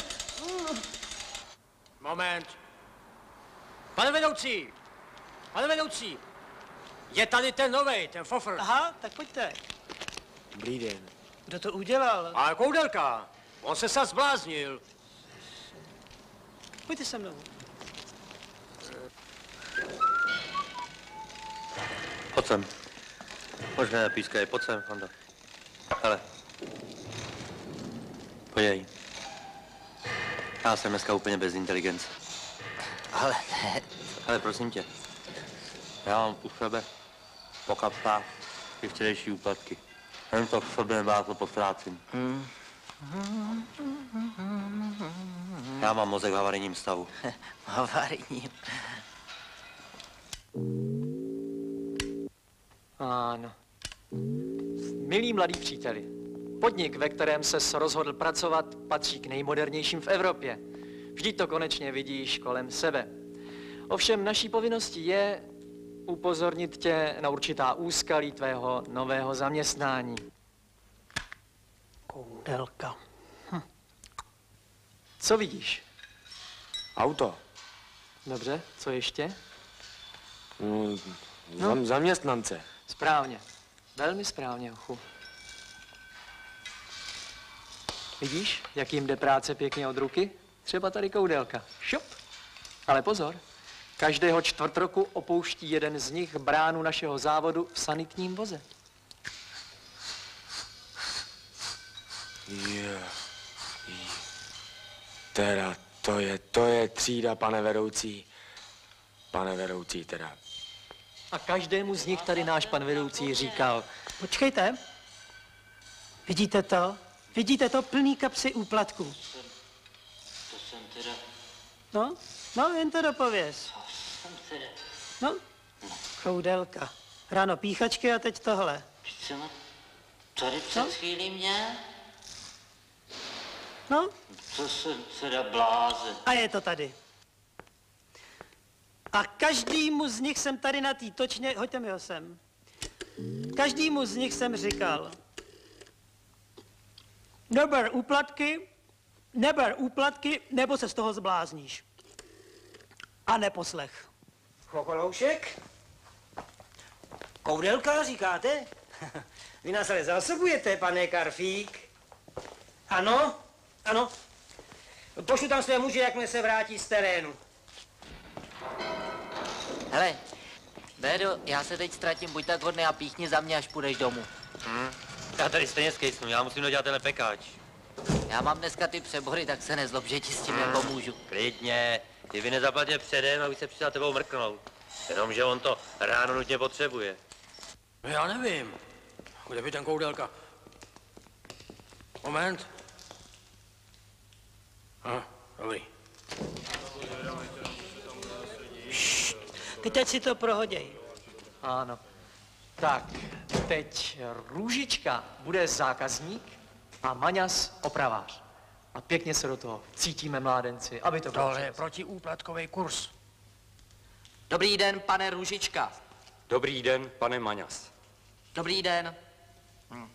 Speaker 7: Moment. Pane vedoucí, pane vedoucí, je tady ten novej, ten fofr.
Speaker 9: Aha, tak pojďte.
Speaker 13: Dobrý den.
Speaker 9: Kdo to udělal?
Speaker 7: A Koudelka, on se snad zbláznil.
Speaker 9: Pojďte se mnou.
Speaker 5: Pojď sem. Možná nepískej, pojď sem, Honda. Hele. Podívej. Já jsem dneska úplně bez inteligence.
Speaker 2: Ale ne.
Speaker 5: Ale prosím tě, já mám u sebe po kapsách ty včerejší úplatky. Jen to v sobě nebá to potrácím.
Speaker 2: Hmm.
Speaker 5: Já mám mozek v havarijním stavu.
Speaker 2: Havarijním.
Speaker 11: Ano. Milí mladí příteli, podnik, ve kterém ses rozhodl pracovat, patří k nejmodernějším v Evropě. Vždyť to konečně vidíš kolem sebe. Ovšem naší povinností je upozornit tě na určitá úskalí tvého nového zaměstnání.
Speaker 9: Koudelka.
Speaker 11: Hm. Co vidíš?
Speaker 13: Auto.
Speaker 11: Dobře, co ještě?
Speaker 13: No, zam, zaměstnance.
Speaker 11: Správně. Velmi správně, Jochu. Vidíš, jak jim jde práce pěkně od ruky? Třeba tady Koudelka. Šup. Ale pozor, každého čtvrt roku opouští jeden z nich bránu našeho závodu v sanitním voze.
Speaker 13: Jo. Teda, to je, to je třída, pane vedoucí. Pane vedoucí, teda.
Speaker 11: A každému z nich tady náš pan vedoucí říkal.
Speaker 9: Počkejte. Vidíte to? Vidíte to? Plný kapsy úplatku.
Speaker 2: jsem teda...
Speaker 9: No, no, jen to dopověz.
Speaker 2: Jsem teda...
Speaker 9: No, Koudelka. Ráno píchačky a teď tohle.
Speaker 2: Co tady před
Speaker 9: No.
Speaker 2: chvílí měl?
Speaker 9: No,
Speaker 2: To jsem teda blázen.
Speaker 9: a je to tady. A každému z nich jsem tady na té točně, hoďte mi ho sem. Každému z nich jsem říkal, neber úplatky, neber úplatky, nebo se z toho zblázníš. A neposlech.
Speaker 14: Chocholoušek? Koudelka, říkáte? Vy nás ale zásobujete, pane Karfík. Ano, ano. Pošlu tam své muže, jakmile se vrátí z terénu.
Speaker 2: Hele, Bédo, já se teď ztratím, buď tak hodný a píchni za mě, až půjdeš domů.
Speaker 5: Hm? Já tady stejně skejsnu, já musím dodělat tenhle pekáč.
Speaker 2: Já mám dneska ty přebory, tak se nezlob, že ti s tím nepomůžu.
Speaker 5: Klidně, ty vy nezaplatil předem, abych se přišel tebou mrknout. Jenomže on to ráno nutně potřebuje.
Speaker 7: No já nevím. Kde by ten Koudelka? Moment. Aha, dobrý.
Speaker 9: Ty teď si to prohoděj.
Speaker 11: Ano. Tak, teď Růžička bude zákazník a Maňas opravář. A pěkně se do toho cítíme, mládenci, aby to bylo.
Speaker 7: Tohle je protiúplatkový kurz.
Speaker 2: Dobrý den, pane Růžička.
Speaker 13: Dobrý den, pane Maňas.
Speaker 2: Dobrý den. Hm.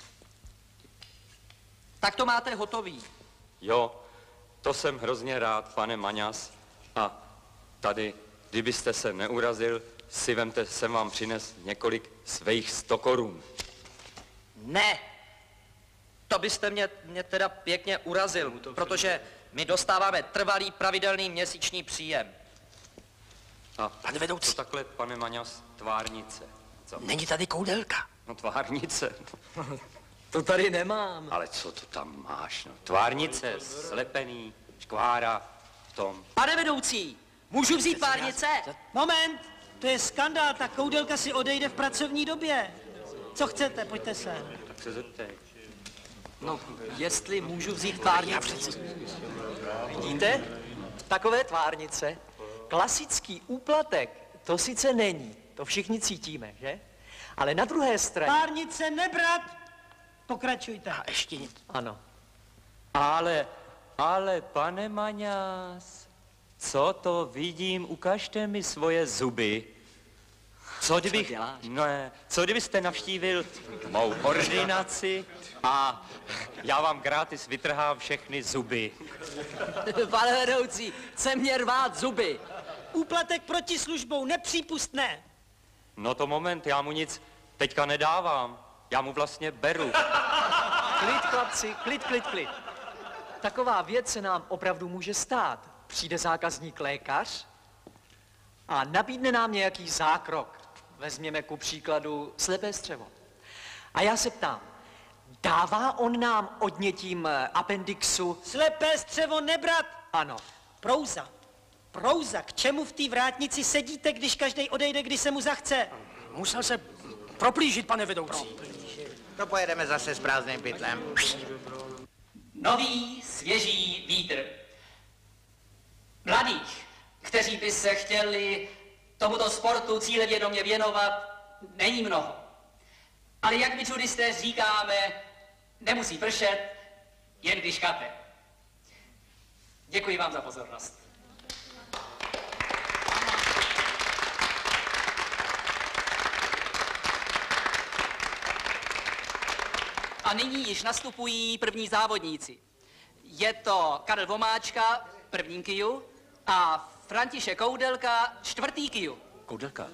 Speaker 2: Tak to máte hotový.
Speaker 13: Jo, to jsem hrozně rád, pane Maňas. A tady, kdybyste se neurazil, si vemte, jsem vám přines několik svých sto korun.
Speaker 2: Ne. To byste mě, mě teda pěkně urazil, protože my dostáváme trvalý pravidelný měsíční příjem.
Speaker 13: A pane vedoucí. To takhle, pane Maňas, tvárnice. Co?
Speaker 7: Není tady Koudelka.
Speaker 13: No tvárnice.
Speaker 11: To tady nemám.
Speaker 13: Ale co to tam máš, no? Tvárnice, slepený, škvára, v tom.
Speaker 2: Pane vedoucí, můžu vzít párnice?
Speaker 9: Moment, to je skandál, ta Koudelka si odejde v pracovní době. Co chcete, pojďte sem.
Speaker 13: Tak se zeptej.
Speaker 2: No, jestli můžu vzít párnice.
Speaker 11: Vidíte? Takové tvárnice. Klasický úplatek to sice není, to všichni cítíme, že? Ale na druhé straně...
Speaker 9: Párnice nebrat! Pokračujte.
Speaker 7: A ještě něco.
Speaker 11: Ano.
Speaker 13: Ale, ale, pane Maňas, co to vidím, ukažte mi svoje zuby. Co kdybych, ne, co kdybyste navštívil mou ordinaci a já vám gratis vytrhám všechny zuby.
Speaker 2: Pane vedoucí, chce mě rvát zuby.
Speaker 9: Úplatek proti službou, nepřípustné.
Speaker 13: No to moment, já mu nic teďka nedávám. Já mu vlastně beru.
Speaker 11: Klid, chlapci, klid, klid, klid. Taková věc se nám opravdu může stát. Přijde zákazník lékař a nabídne nám nějaký zákrok. Vezměme ku příkladu slepé střevo. A já se ptám, dává on nám odnětím appendixu...
Speaker 9: Slepé střevo nebrat!
Speaker 11: Ano.
Speaker 9: Prouza. Prouza, k čemu v té vrátnici sedíte, když každý odejde, když se mu zachce?
Speaker 7: Musel se proplížit, pane vedoucí.
Speaker 10: To pojedeme zase s prázdným pytlem.
Speaker 16: Nový, svěží vítr. Mladých, kteří by se chtěli tomuto sportu cílevědomě věnovat, není mnoho. Ale jak my čudisté říkáme, nemusí pršet, jen když kape. Děkuji vám za pozornost. A nyní již nastupují první závodníci. Je to Karel Vomáčka, první kiju, a František Koudelka, čtvrtý kiju.
Speaker 20: Koudelka.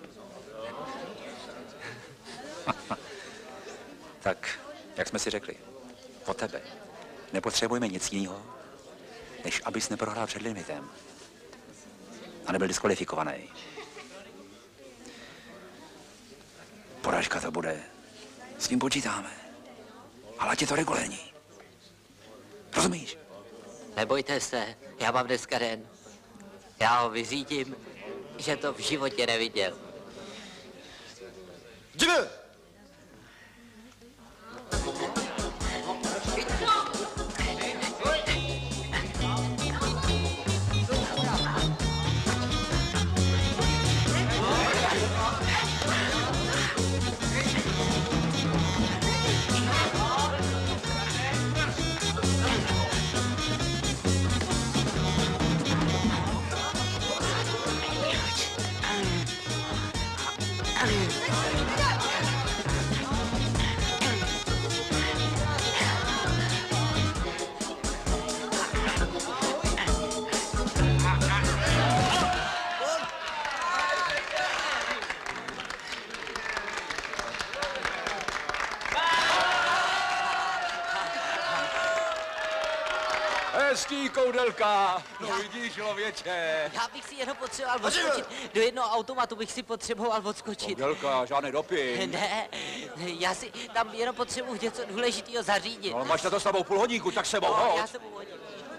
Speaker 20: Tak, jak jsme si řekli, po tebe nepotřebujeme nic jiného, než abys neprohrál před limitem a nebyl diskvalifikovaný. Porážka to bude, s tím počítáme, ale ať je to regulérní. Rozumíš?
Speaker 2: Nebojte se, já mám dneska den. Já ho vyřídím, že to v životě neviděl.
Speaker 8: Jde!
Speaker 20: Koudelka! No vidíš, člověče.
Speaker 2: Já bych si jenom potřeboval odskočit. Do jednoho automatu bych si potřeboval odskočit.
Speaker 20: Koudelka, žádný doping.
Speaker 2: Ne, já si tam jenom potřebuji něco důležitého zařídit.
Speaker 20: No, ale máš na to s tebou půl hodinku, tak se
Speaker 2: No,
Speaker 20: hoď.
Speaker 2: já sebou hodím.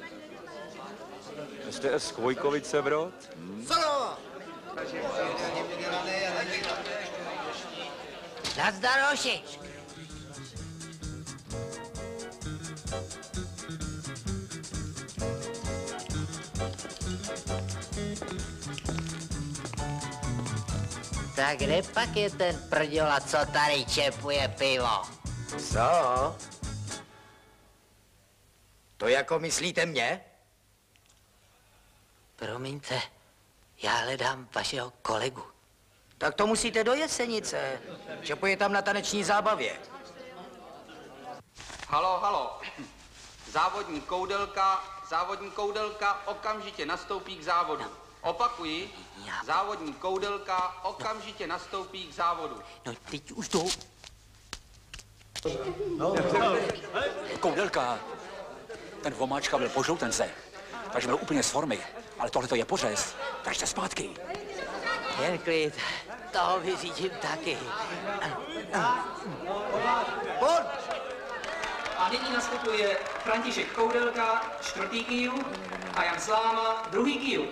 Speaker 20: S té S. Chvojkovice, brod?
Speaker 10: Solo!
Speaker 2: Nazdar, Ošič. Tak kde pak je ten prděla, co tady čepuje pivo?
Speaker 10: Co? To jako myslíte mě?
Speaker 2: Promiňte, já hledám vašeho kolegu.
Speaker 10: Tak to musíte do Jesenice. Čepuje tam na taneční zábavě.
Speaker 6: Halo, halo. Závodní Koudelka, závodní Koudelka okamžitě nastoupí k závodu. Opakuji, závodní Koudelka okamžitě nastoupí k závodu.
Speaker 2: No teď už jdou.
Speaker 20: No. Koudelka, ten vomáčka byl požlouten se, takže byl úplně z formy, ale tohle to je pořez, držte zpátky.
Speaker 2: Jen klid, toho vyřídím taky.
Speaker 16: A nyní nastupuje František Koudelka, čtvrtý kýl, a Jan Sláma, druhý kýl.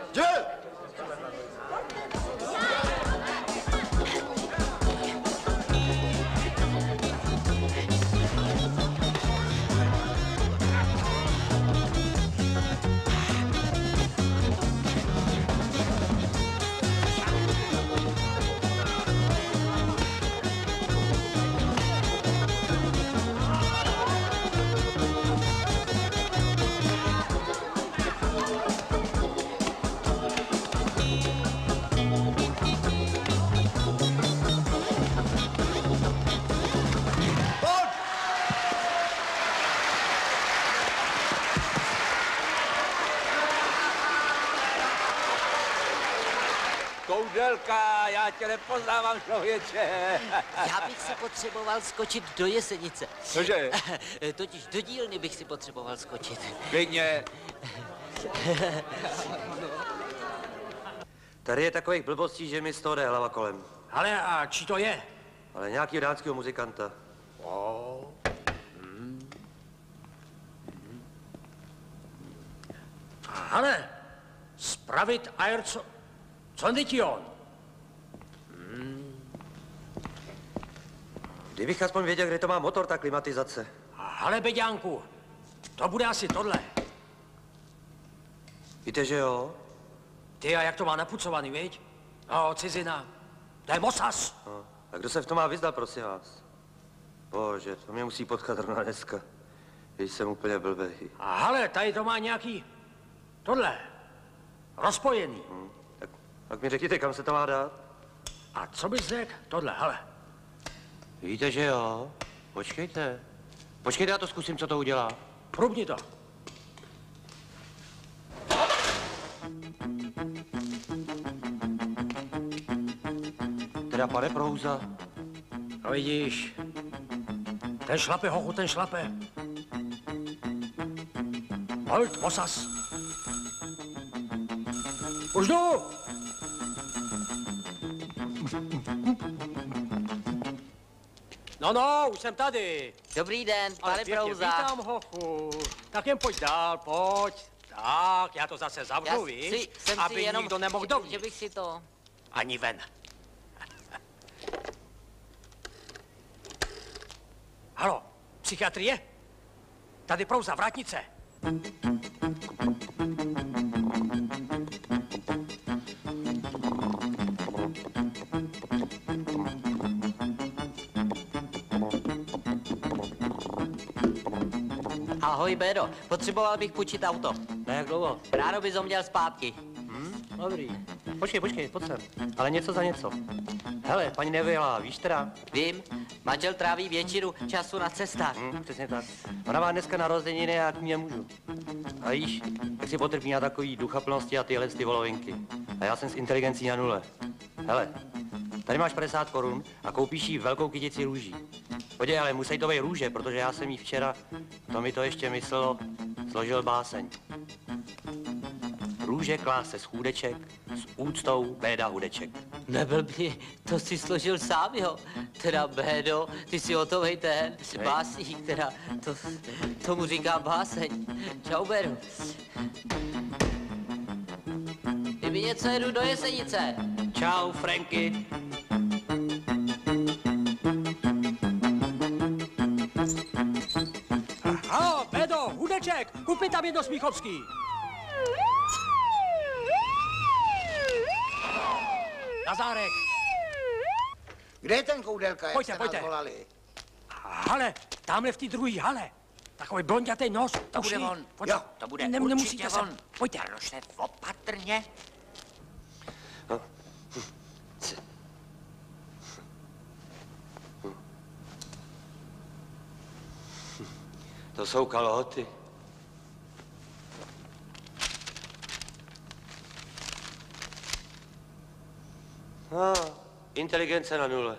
Speaker 20: Koudelka, já tě nepoznávám, člověče.
Speaker 2: Já bych si potřeboval skočit do Jesenice.
Speaker 20: Cože?
Speaker 2: Totiž do dílny bych si potřeboval skočit.
Speaker 20: Klidně.
Speaker 5: Tady je takových blbostí, že mi z toho jde hlava kolem.
Speaker 14: Ale a či to je?
Speaker 5: Ale nějaký dánského muzikanta.
Speaker 14: Oh.
Speaker 5: Hmm.
Speaker 14: Ale spravit aerco... Condition.
Speaker 5: Hmm. Kdybych aspoň věděl, kde to má motor, ta klimatizace.
Speaker 14: Ale Beďánku, to bude asi tohle.
Speaker 5: Víte, že jo?
Speaker 14: Ty, a jak to má napucovaný, viď? No, cizina. To je Mosas.
Speaker 5: No. A kdo se v tom má vyznat, prosím vás? Bože, to mě musí potkat zrovna dneska. Když jsem úplně blbej.
Speaker 14: A hele, tady to má nějaký... Tohle. Rozpojený.
Speaker 5: Hmm. Tak, tak mi řekněte, kam se to má dát?
Speaker 14: A co bys řekl? Tohle, hele.
Speaker 5: Víte, že jo? Počkejte. Počkejte, já to zkusím, co to udělá.
Speaker 14: Průbni to.
Speaker 5: Teda pane Prouza.
Speaker 14: No vidíš. Ten šlape, hochu, ten šlape. Halt, Mosas. Už jdu! No, no, už jsem tady.
Speaker 2: Dobrý den, pane Prouza.
Speaker 14: Vítám, hochu. Tak jen pojď dál, pojď. Tak, já to zase zavřu,
Speaker 2: Já
Speaker 14: víš?
Speaker 2: si, jsem
Speaker 14: aby
Speaker 2: si jenom,
Speaker 14: nikdo nemohl
Speaker 2: že,
Speaker 14: dovnitř.
Speaker 2: že bych si to...
Speaker 14: Ani ven. Halo, psychiatrie? Tady Prouza, vrátnice.
Speaker 2: Ahoj, Bédo, potřeboval bych půjčit auto.
Speaker 5: Na jak dlouho?
Speaker 2: Ráno bys ho měl zpátky.
Speaker 5: Hm? Dobrý. Počkej, počkej, pojď sem. Ale něco za něco. Hele, paní nevyjela, víš teda?
Speaker 2: Vím, manžel tráví většinu času na cestách.
Speaker 5: Hm, přesně tak. Ona má dneska narozeniny, já k mě můžu. A víš, jak si potrpí na takový duchaplnosti a tyhle ty volovinky. A já jsem s inteligencí na nule. Hele, tady máš padesát korun a koupíš jí velkou kytici růží. Podívej, ale musí to být růže, protože já jsem jí včera, to mi to ještě myslelo, složil báseň. Růže kláse z chůdeček, s úctou Béda Hudeček.
Speaker 2: Neblbni, to si složil sám, jo? Teda Bédo, ty si hotovej ten básník, teda to, tomu říká báseň. Čau, Bédo. Ty mi něco jedu do Jesenice.
Speaker 5: Čau, Franky.
Speaker 7: Halo, Bédo, Hudeček, kupi tam jedno smíchovský. Nazárek.
Speaker 8: Kde je ten Koudelka, jak
Speaker 7: Pojďte,
Speaker 8: jste
Speaker 7: pojďte.
Speaker 8: nás volali?
Speaker 7: Hale, tamhle v té druhé hale. Takový blondětej nos.
Speaker 10: To bude on.
Speaker 7: Pojďte.
Speaker 10: Jo, to bude
Speaker 7: Nem,
Speaker 10: určitě
Speaker 7: nemusíte se.
Speaker 10: on.
Speaker 7: Pojďte.
Speaker 10: Karloše, opatrně.
Speaker 13: To jsou kalhoty. Ah, inteligence na nule.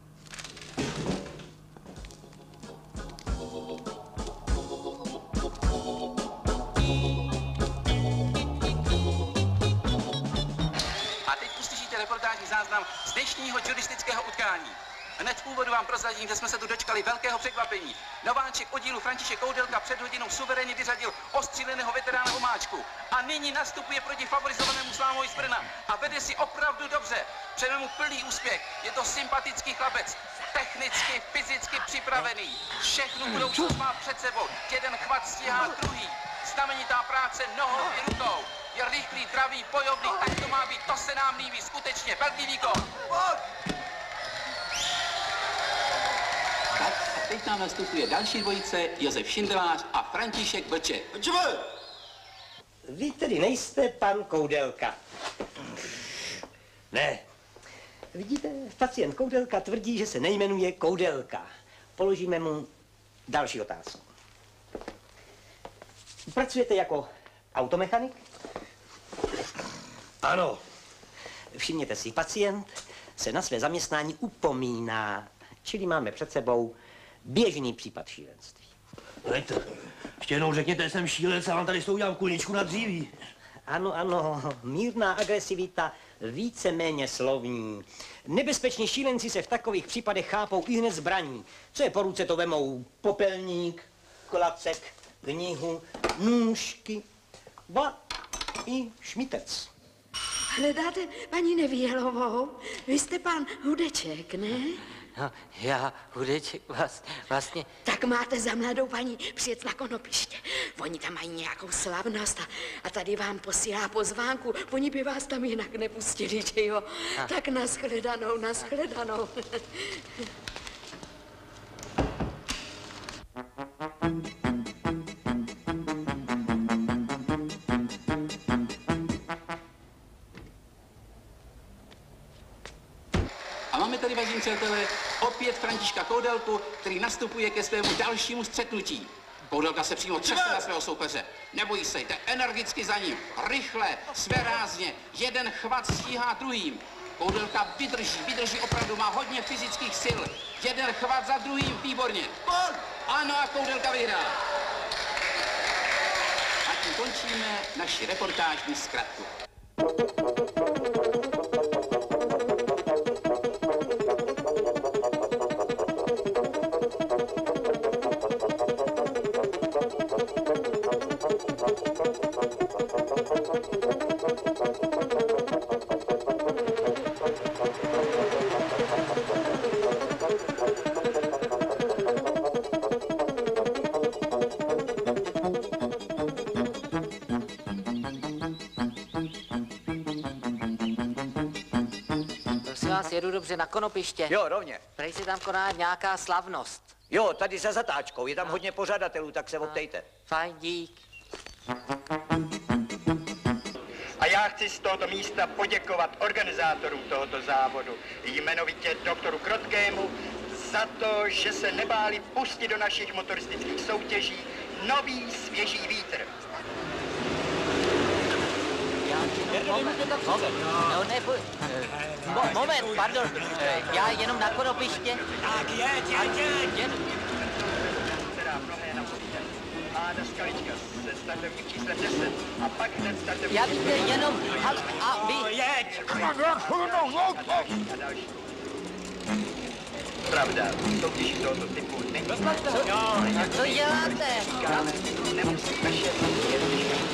Speaker 6: A teď uslyšíte reportážní záznam z dnešního judistického utkání. Hned v úvodu vám prozradím, že jsme se tu dočkali velkého překvapení. Nováček oddílu František Koudelka před hodinou suverénně vyřadil ostříleného veterána Omáčku. A nyní nastupuje proti favorizovanému Slámovi z Brna. A vede si opravdu dobře. Přejeme mu plný úspěch. Je to sympatický chlapec. Technicky, fyzicky připravený. Všechnu budoucnost má před sebou. Jeden chvat stíhá druhý. Znamenitá práce nohou i rukou. Je rychlý, dravý, bojovný, tak to má být. To se nám líbí. Skutečně velký výkon. Tak a teď nám nastupuje další dvojice, Josef Šindelář a František Vlček.
Speaker 14: Vy tedy nejste pan Koudelka.
Speaker 5: Ne.
Speaker 14: Vidíte, pacient Koudelka tvrdí, že se nejmenuje Koudelka. Položíme mu další otázku. Pracujete jako automechanik?
Speaker 5: Ano.
Speaker 14: Všimněte si, pacient se na své zaměstnání upomíná, čili máme před sebou běžný případ šílenství.
Speaker 5: Lejte, ještě jednou řekněte, že jsem šílenec a vám tady s tou udělám kulničku na dříví.
Speaker 14: Ano, ano, mírná agresivita, víceméně slovní. Nebezpeční šílenci se v takových případech chápou i hned zbraní. Co je po ruce, to vemou popelník, klacek, knihu, nůžky, ba i šmitec.
Speaker 3: Hledáte paní Nevělovou? Vy jste pan Hudeček, ne?
Speaker 2: No, já, Hudeček, vlast, vlastně...
Speaker 3: Tak máte za mladou paní přijet na Konopiště. Oni tam mají nějakou slavnost a, a tady vám posílá pozvánku. Oni by vás tam jinak nepustili, že jo?
Speaker 2: A.
Speaker 3: Tak nashledanou, nashledanou.
Speaker 6: A máme tady, vážení přátelé, opět Františka Koudelku, který nastupuje ke svému dalšímu střetnutí. Koudelka se přímo třese na svého soupeře. Nebojí se, jde energicky za ním. Rychle, svérázně, jeden chvat stíhá druhým. Koudelka vydrží, vydrží opravdu, má hodně fyzických sil. Jeden chvat za druhým, výborně. Ano, a Koudelka vyhrá. A tím končíme naši reportážní zkratku.
Speaker 2: Prosím vás, jedu dobře na Konopiště.
Speaker 10: Jo, rovně.
Speaker 2: Prej se tam koná nějaká slavnost.
Speaker 10: Jo, tady za zatáčkou, je tam hodně pořadatelů, tak se optejte.
Speaker 2: Fajn, dík.
Speaker 15: A já chci z tohoto místa poděkovat organizátorům tohoto závodu, jmenovitě doktoru Krotkému, za to, že se nebáli pustit do našich motoristických soutěží nový svěží vítr.
Speaker 2: Moment, no, nebo, mo, moment, pardon, já jenom na Konopiště.
Speaker 15: Tak jeď, jeď, jeď. A Vláda Skalička se startovním číslem deset a pak hned startovním
Speaker 2: Já víte, jenom, ale, a vy...
Speaker 15: Jeď! A další. Pravda, soutěží tohoto typu není.
Speaker 2: Co, co děláte?
Speaker 15: Říkáme, nemusí pršet, jen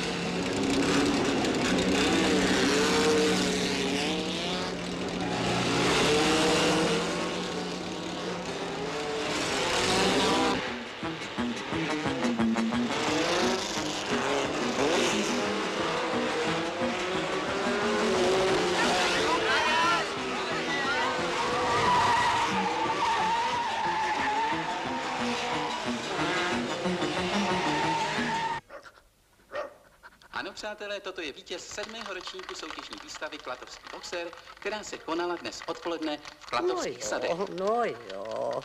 Speaker 6: Ano, přátelé, toto je vítěz sedmého ročníku soutěžní výstavy Klatovský boxer, která se konala dnes odpoledne v Klatovských
Speaker 3: no
Speaker 6: sadech.
Speaker 3: No jo.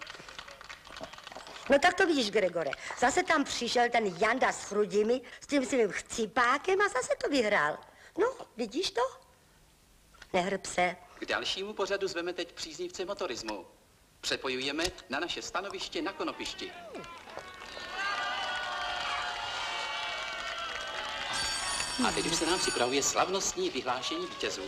Speaker 3: No tak to vidíš, Gregore. Zase tam přišel ten Janda s Chrudimi s tím svým chcípákem a zase to vyhrál. No, vidíš to? Nehrb se.
Speaker 6: K dalšímu pořadu zveme teď příznivce motorismu. Přepojujeme na naše stanoviště na Konopišti. A teď už se nám připravuje slavnostní vyhlášení vítězů.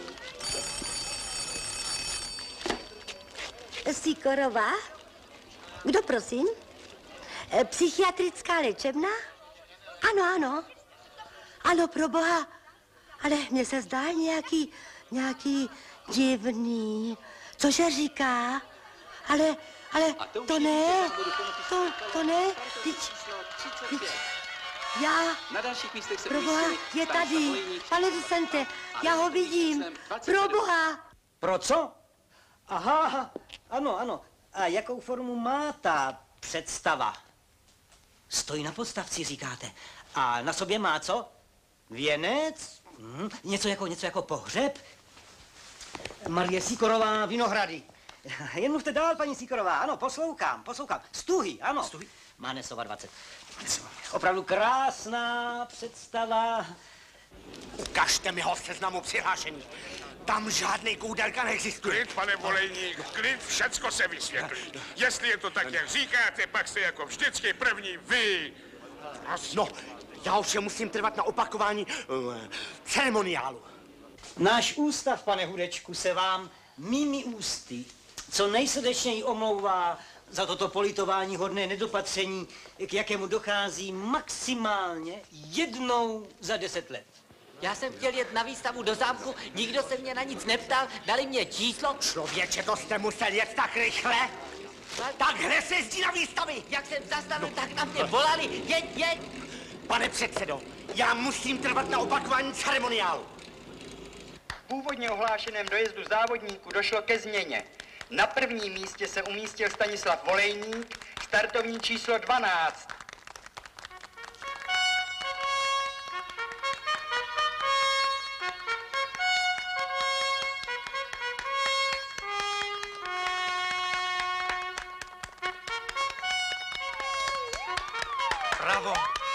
Speaker 3: Sikorová? Kdo, prosím? E, psychiatrická léčebna? Ano, ano. Ano, pro boha. Ale mně se zdá nějaký, nějaký divný. Cože říká? Ale, ale to, to ne, to, to ne, teď, teď, já,
Speaker 6: Na dalších místech se
Speaker 3: proboha, je tady, pane Vicente, já ho vidím, proboha.
Speaker 14: Pro co? Aha, ano, ano. A jakou formu má ta představa? Stojí na podstavci, říkáte. A na sobě má co? Věnec? Hm, něco jako, něco jako pohřeb? Marie Sikorová, Vinohrady. Jen mluvte dál, paní Sikorová. Ano, poslouchám, poslouchám. Stuhy, ano. Stuhy. Mánesova dvacet. Opravdu krásná představa.
Speaker 8: Ukažte mi ho z seznamu přihlášených. Tam žádný koudelka neexistuje.
Speaker 17: Klid, pane Volejník, klid, všecko se vysvětlí. Jestli je to tak, jak říkáte, pak jste jako vždycky první vy.
Speaker 8: No, já ovšem musím trvat na opakování uh, ceremoniálu.
Speaker 14: Náš ústav, pane Hudečku, se vám mými ústy co nejsrdečněji omlouvá za toto politování hodné nedopatření, k jakému dochází maximálně jednou za deset let.
Speaker 2: Já jsem chtěl jet na výstavu do zámku, nikdo se mě na nic neptal, dali mě číslo.
Speaker 8: Člověče, to jste musel jet tak rychle? Takhle se jezdí na výstavy.
Speaker 2: Jak jsem zastavil, no, tak na mě volali, jeď, jeď.
Speaker 8: Pane předsedo, já musím trvat na opakování ceremoniálu.
Speaker 15: V původně ohlášeném dojezdu závodníků došlo ke změně. Na prvním místě se umístil Stanislav Volejník, startovní číslo dvanáct.
Speaker 8: Bravo.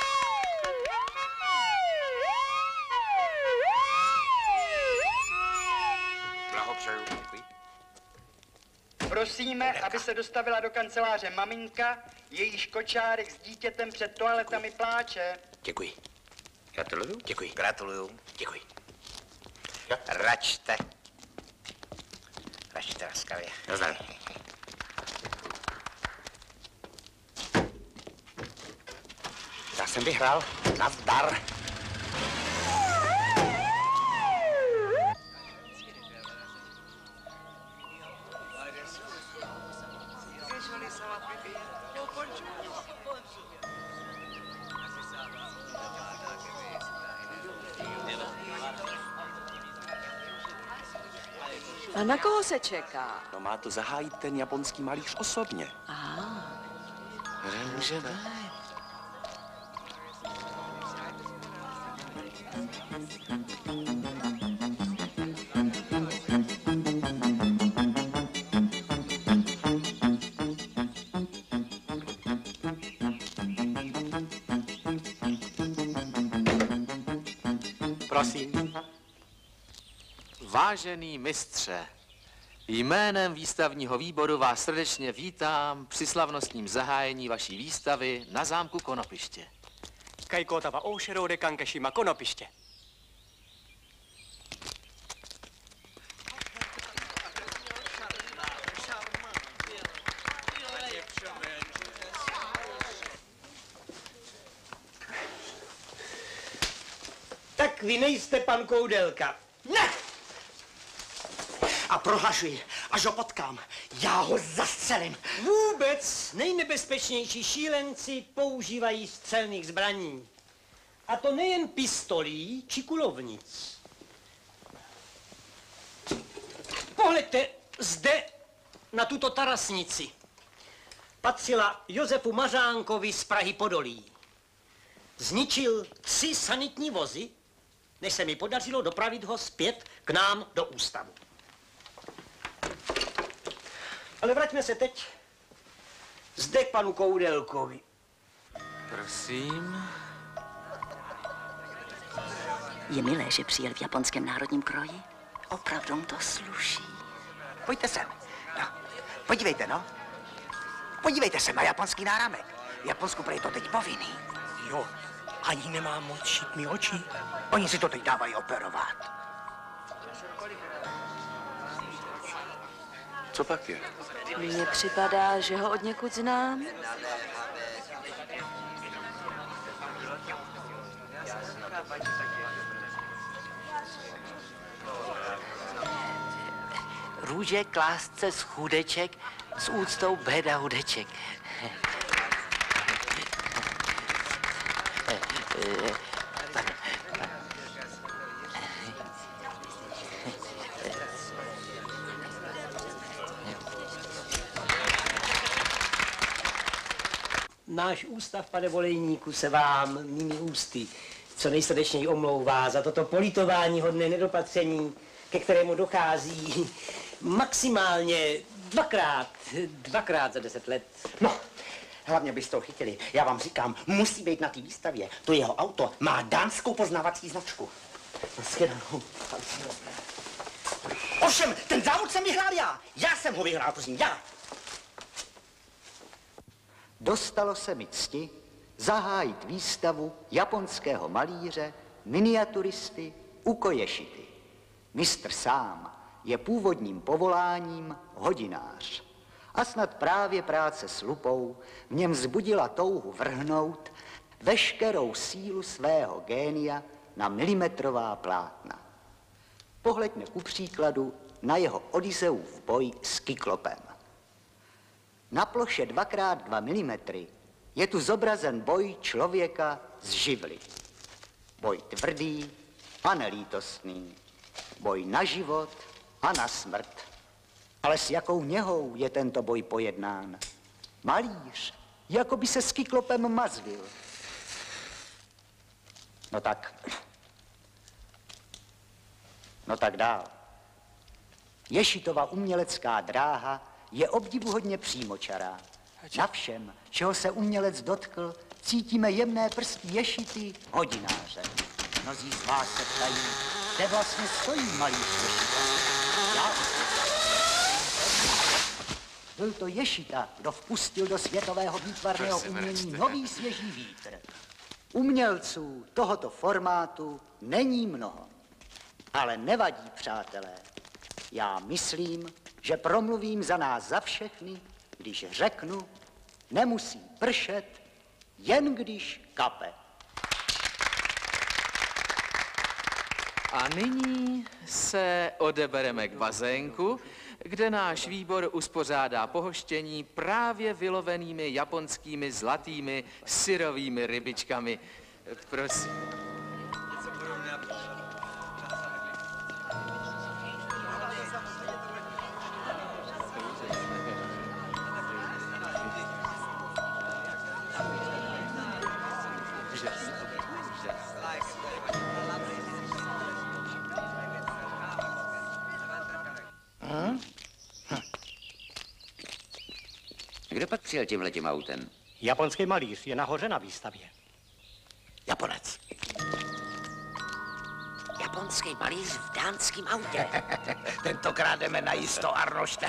Speaker 17: Blahopřeju. Děkuji.
Speaker 15: Prosíme, aby se dostavila do kanceláře maminka, jejíž kočárek s dítětem před toaletami pláče.
Speaker 10: Děkuji.
Speaker 1: Gratuluju.
Speaker 10: Děkuji.
Speaker 1: Gratuluju.
Speaker 10: Děkuji.
Speaker 1: Račte. Račte laskavě.
Speaker 10: Nazdar.
Speaker 1: Já jsem vyhrál. Nazdar.
Speaker 21: A na koho se čeká?
Speaker 19: No má to zahájit ten japonský malíř osobně.
Speaker 21: Aha.
Speaker 19: Můžeme.
Speaker 23: Prosím. Vážený mistře, jménem výstavního výboru vás srdečně vítám při slavnostním zahájení vaší výstavy na zámku Konopiště.
Speaker 7: Kaikotava Ouseroode Kankeshima Konopiště.
Speaker 14: Tak vy nejste pan Koudelka.
Speaker 9: Ne! A prohlašuji, až ho potkám, já ho zastřelím.
Speaker 14: Vůbec nejnebezpečnější šílenci používají střelných zbraní. A to nejen pistolí či kulovnic. Pohleďte zde na tuto tarasnici. Patřila Josefu Mařánkovi z Prahy Podolí. Zničil tři sanitní vozy, než se mi podařilo dopravit ho zpět k nám do ústavu. Ale vraťme se teď zde k panu Koudelkovi.
Speaker 23: Prosím.
Speaker 2: Je milé, že přijel v japonském národním kroji. Opravdu mu to sluší.
Speaker 10: Pojďte sem. No, podívejte, no. Podívejte se na japonský náramek. V Japonsku prý to teď povinný.
Speaker 9: Jo, ani nemám moc šitný oči.
Speaker 10: Oni si to teď dávají operovat.
Speaker 23: Co pak je?
Speaker 21: Mně připadá, že ho od někud znám.
Speaker 2: Růže k lásce z chudeček, s úctou Béda Hudeček.
Speaker 14: Náš ústav, pane Volejníku, se vám mými ústy co nejsrdečněji omlouvá za toto politování hodné nedopatření, ke kterému dochází maximálně dvakrát, dvakrát za deset let.
Speaker 10: No, hlavně byste ho chytili. Já vám říkám, musí být na té výstavě. To jeho auto má dánskou poznávací značku. Naschledanou. Ovšem, ten závod jsem vyhrál já. Já jsem ho vyhrál, prosím, já.
Speaker 1: Dostalo se mi cti zahájit výstavu japonského malíře, miniaturisty Uko Ješity. Mistr sám je původním povoláním hodinář. A snad právě práce s lupou v něm vzbudila touhu vrhnout veškerou sílu svého génia na milimetrová plátna. Pohleďme ku příkladu na jeho Odysseův boj s Kyklopem. Na ploše dva krát dva milimetry je tu zobrazen boj člověka s živly. Boj tvrdý a nelítostný. Boj na život a na smrt. Ale s jakou něhou je tento boj pojednán? Malíř, jako by se s Kyklopem mazlil. No tak. No tak dál. Ješitova umělecká dráha je obdivuhodně přímočará. Na všem, čeho se umělec dotkl, cítíme jemné prsty Ješity hodináře. Mnozí z vás se ptají, kde vlastně stojí malíř Ješita. Já Byl to Ješita, kdo vpustil do světového výtvarného umění nový svěží vítr. Umělců tohoto formátu není mnoho. Ale nevadí, přátelé. Já myslím, že promluvím za nás za všechny, když řeknu, nemusí pršet, jen když kape.
Speaker 23: A nyní se odebereme k bazénku, kde náš výbor uspořádá pohoštění právě vylovenými japonskými zlatými syrovými rybičkami. Prosím.
Speaker 1: Hm? Hm. Kdo pak přijel tímhletím autem?
Speaker 14: Japonský malíř je nahoře na výstavě.
Speaker 10: Japonec.
Speaker 2: Japonský malíř v dánském autě.
Speaker 10: Tentokrát jdeme na jisto, Arnošte.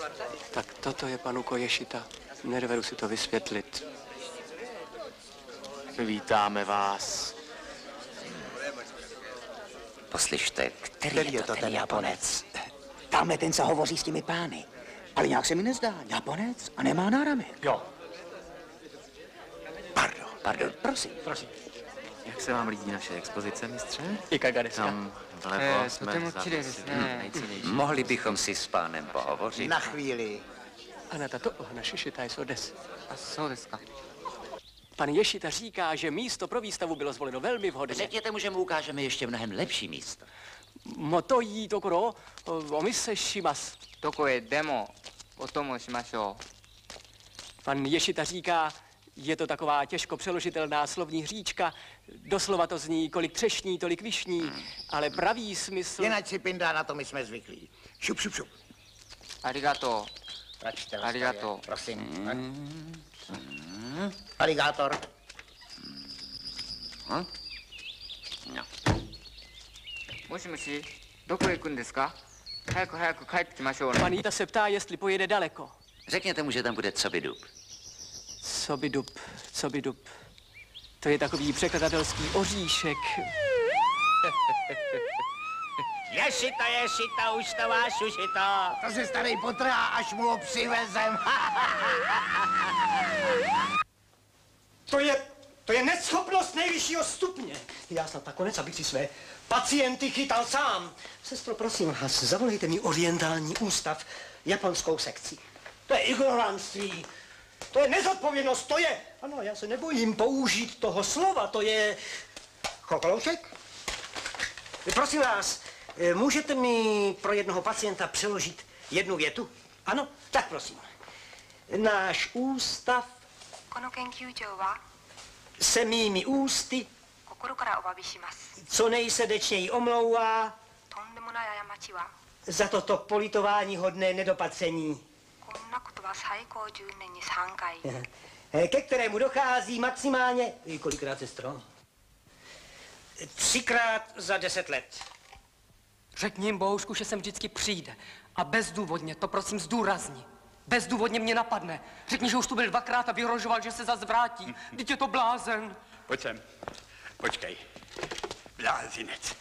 Speaker 4: Tak toto je pan Ukoješita. Nedovedu si to vysvětlit. Vítáme vás.
Speaker 1: Poslyšte, který,
Speaker 4: Který
Speaker 1: je to ten Japonec? Tamhle ten, co hovoří s těmi pány. Ale nějak se mi nezdá. Japonec a nemá náramek.
Speaker 4: Jo.
Speaker 1: Pardon. Pardon, prosím.
Speaker 4: Prosím.
Speaker 12: Jak se vám líbí naše expozice, mistře?
Speaker 4: Ikaga desu ka?
Speaker 12: Tam vlevo
Speaker 4: Eh,
Speaker 12: jsme
Speaker 4: to moc čiré desu ne.
Speaker 12: nejcennější.
Speaker 1: Mohli bychom si s pánem pohovořit?
Speaker 4: Na chvíli. Anata to ohnaši šitaj so des. A so desu ka? Pan Ješita říká, že místo pro výstavu bylo zvoleno velmi vhodné.
Speaker 1: Řekněte mu, že mu ukážeme ještě mnohem lepší místo.
Speaker 4: Moto ii tokoro o mise shimasu.
Speaker 18: Toko je demo, o tomu shimashou.
Speaker 4: Pan Ješita říká, je to taková těžko přeložitelná slovní hříčka. Doslova to zní, kolik třešní, tolik višní, hmm. ale pravý smysl...
Speaker 8: Jen ať si pindá, na to my jsme zvyklí. Šup, šup, šup.
Speaker 18: Arigato.
Speaker 8: Račte,
Speaker 18: Arigato.
Speaker 8: Prosím. Hmm. Hmm. Aligátor.
Speaker 1: Hm? No.
Speaker 18: Moši, moši, doko iku desu ka? Hayaku, hayaku, kaete kimashou.
Speaker 4: Pan Jita se ptá, jestli pojede daleko.
Speaker 1: Řekněte mu, že tam bude Cobidub.
Speaker 4: Cobidub, Cobidub. To je takový překladatelský oříšek.
Speaker 14: Ješita, ješita, už to máš ušito.
Speaker 8: To se starý potrhá, až mu ho přivezem.
Speaker 9: To je, to je neschopnost nejvyššího stupně. Já snad nakonec, abych si své pacienty chytal sám. Sestro, prosím vás, zavolejte mi orientální ústav japonskou sekci. To je ignoranství, to je nezodpovědnost, to je... Ano, já se nebojím použít toho slova, to je... Chokoloušek? Prosím vás, můžete mi pro jednoho pacienta přeložit jednu větu? Ano? Tak prosím. Náš ústav se mými ústy co nejsrdečněji omlouvá za toto politování hodné nedopatření, ke kterému dochází maximálně, kolikrát, sestro? Třikrát za deset let.
Speaker 24: Řekni jim, Bohušku, že sem vždycky přijde. A bezdůvodně, to prosím zdůrazni. Bezdůvodně mě napadne. Řekni, že už tu byl dvakrát a vyhrožoval, že se zas vrátí. Vždyť je to blázen.
Speaker 17: Pojď sem. Počkej. Blázinec.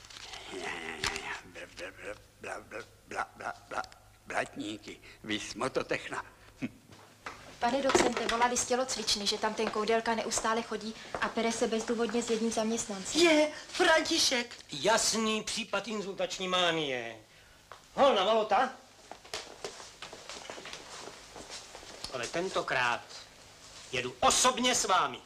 Speaker 17: Bla, bla, bla, bla, bla, blatníky. Vys mototechna.
Speaker 25: Pane docente, volali z tělocvičny, že tam ten Koudelka neustále chodí a pere se bezdůvodně s jedním zaměstnancem.
Speaker 9: Je, František. Jasný případ inzultační mánie. Holna malota. Ale tentokrát jedu osobně s vámi.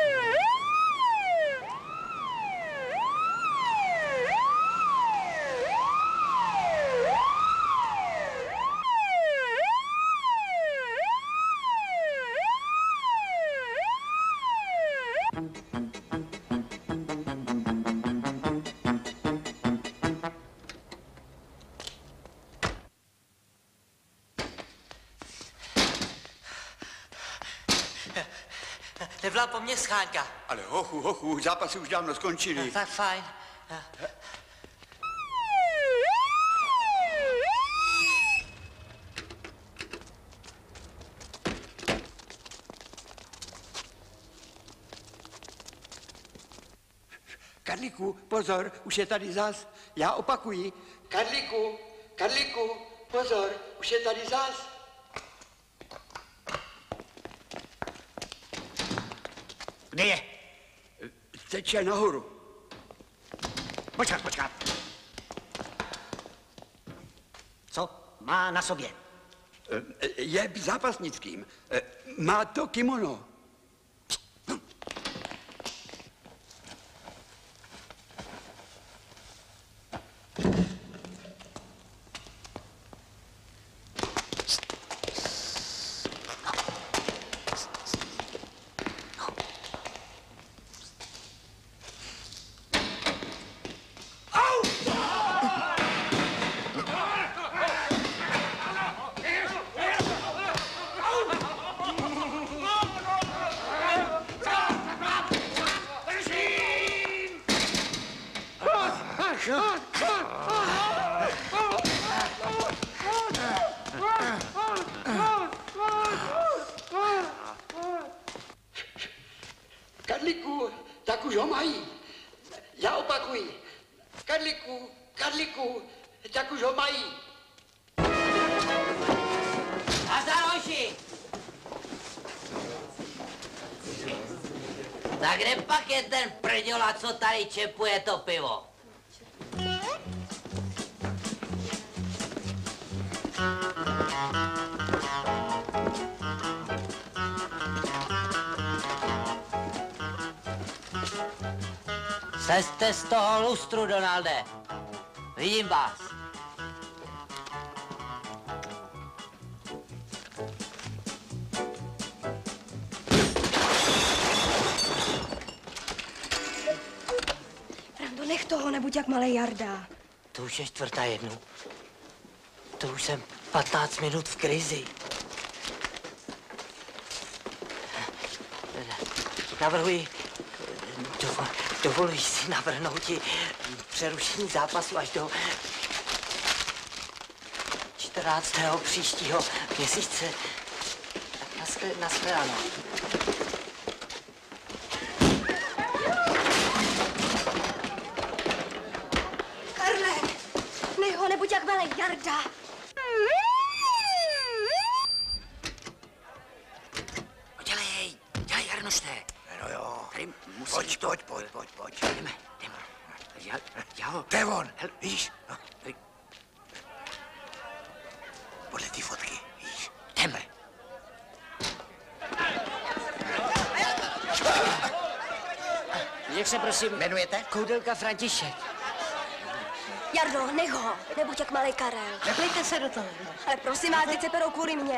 Speaker 2: Nevolá po mně Schánka.
Speaker 17: Ale hochu, hochu, zápasy už dávno skončily.
Speaker 2: No, tak fajn.
Speaker 8: Karlíku, pozor, už je tady zas. Já opakuji. Karlíku, Karlíku, pozor, už je tady zas.
Speaker 9: Kde je?
Speaker 8: Teče nahoru.
Speaker 9: Počkat, počkat. Co má na sobě?
Speaker 8: Je zápasnickým. Má to kimono. ho mají. Já opakuji. Karliku, Karliku, tak už ho mají.
Speaker 2: Nazdar, hoši! Tak kde pak je ten prděla, co tady čepuje to pivo? Slezte z toho lustru, Donalde. Vidím vás.
Speaker 11: Frando, nech toho, nebuď jak malej Jarda.
Speaker 2: To už je čtvrtá jednu. To už jsem patnáct minut v krizi. Navrhuji, dovol, dovoluji si navrhnout ti přerušení zápasu až do čtrnáctého příštího měsíce. Tak naschle, nashledanou.
Speaker 11: Karle, nech ho, nebuď jak malej Jarda.
Speaker 2: Dělej, dělej, Jarnošte.
Speaker 8: No jo.
Speaker 2: Tady musím...
Speaker 8: Pojď, pojď, pojď, pojď, pojď.
Speaker 2: Jdeme, jdeme. Já, já ho...
Speaker 8: To je on, víš? No. Podle té fotky, víš?
Speaker 2: Jdeme. Jak se prosím
Speaker 8: jmenujete?
Speaker 2: Koudelka František.
Speaker 11: Jardo, nech ho, nebuď jak malej Karel.
Speaker 3: Neplejte se do toho.
Speaker 11: Ale prosím vás, teď se perou kvůli mně.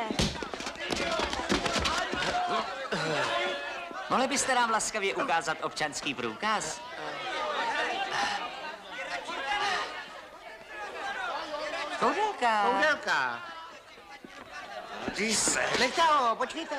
Speaker 2: Mohli byste nám laskavě ukázat občanský průkaz? Koudelka.
Speaker 8: Koudelka. Ty se. Nechte ho, počkejte.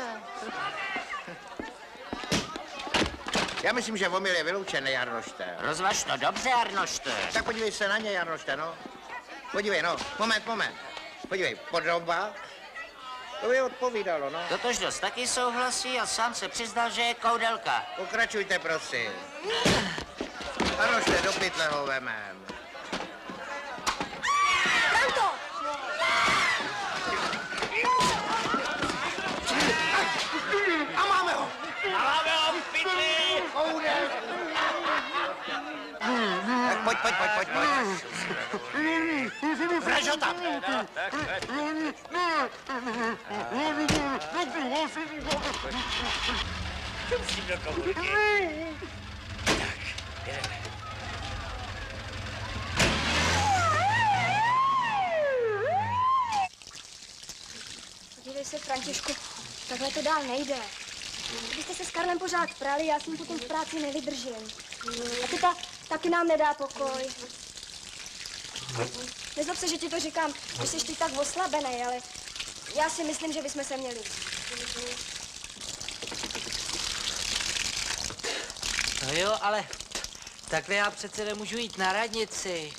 Speaker 8: Já myslím, že omyl je vyloučený, Jarnošte.
Speaker 2: Rozvaž to dobře, Arnošte.
Speaker 8: Tak podívej se na ně, Jarnošte, no. Podívej, no. Moment, moment. Podívej, podoba. To by odpovídalo, no.
Speaker 2: Totožnost taky souhlasí a sám se přiznal, že je Koudelka.
Speaker 8: Pokračujte, prosím. Jarnošte, do pytle ho vemem.
Speaker 11: Franto!
Speaker 8: A máme ho!
Speaker 2: A máme ho v pytli!
Speaker 8: Koudel! Tak pojď, pojď, pojď, pojď, pojď. Vraž ho tam!
Speaker 2: Musím do komůrky. Tak, jdeme.
Speaker 11: Podívej se, Františku, takhle to dál nejde. Kdybyste se s Karlem pořád prali, já s ním potom v práci nevydržím. A ty ta taky nám nedá pokoj. Nezlob se, že ti to říkám, že jsi ty tak oslabený, ale já si myslím, že bychom se měli.
Speaker 2: No jo, ale takhle já přece nemůžu jít na radnici.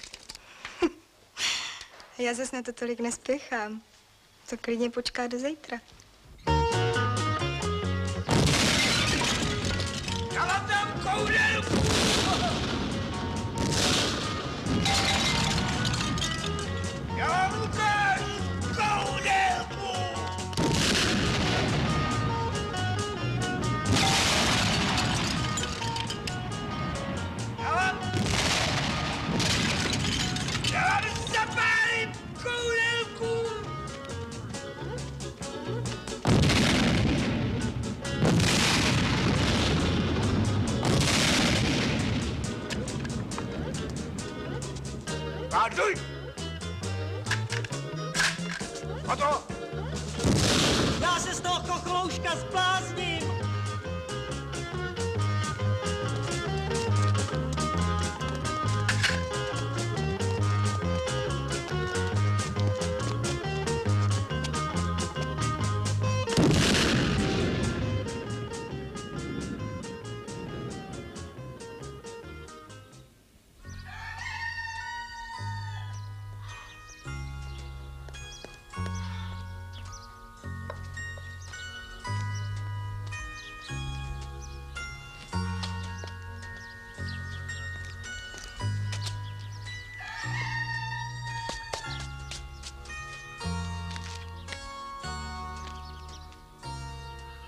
Speaker 11: Já zase na to tolik nespěchám. To klidně počká do zítra.
Speaker 8: Já vám dám koudelku! Já vám ukážu koudelku! Já vám... Já vám zapálím koudelku! Párduj! A to?
Speaker 9: Já se z toho kochlouška zblázním!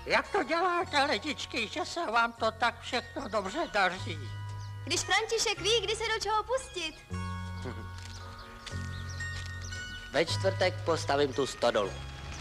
Speaker 8: Jak to děláte, ledičky, že se vám to tak všechno dobře daří?
Speaker 11: Když František ví, kdy se do čeho pustit.
Speaker 2: Ve čtvrtek postavím tu stodolu.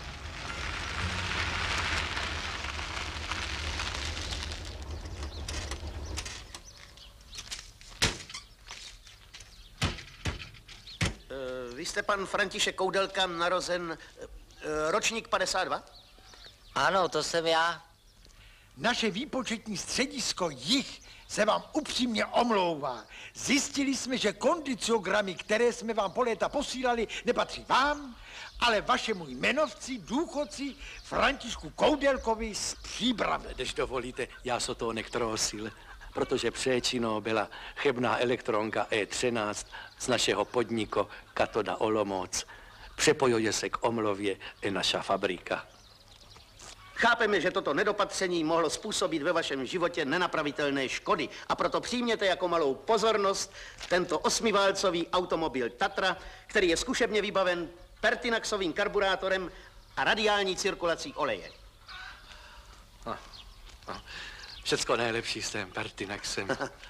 Speaker 10: Vy jste pan František Koudelka, narozen ročník padesát dva?
Speaker 2: Ano, to jsem já.
Speaker 8: Naše výpočetní středisko Jih se vám upřímně omlouvá. Zjistili jsme, že kondiciogramy, které jsme vám po léta posílali, nepatří vám, ale vašemu jmenovci, důchodci Františku Koudelkovi z Příbramy.
Speaker 23: Když dovolíte, já se to nektrosil, protože příčinou byla chybná elektronka E třináct z našeho podniku Katoda Olomouc. Přepojuje se k omlově i naša fabrika.
Speaker 10: Chápeme, že toto nedopatření mohlo způsobit ve vašem životě nenapravitelné škody a proto přijměte jako malou pozornost tento osmiválcový automobil Tatra, který je zkušebně vybaven Pertinaxovým karburátorem a radiální cirkulací oleje.
Speaker 23: A, a, všecko nejlepší s tím Pertinaxem.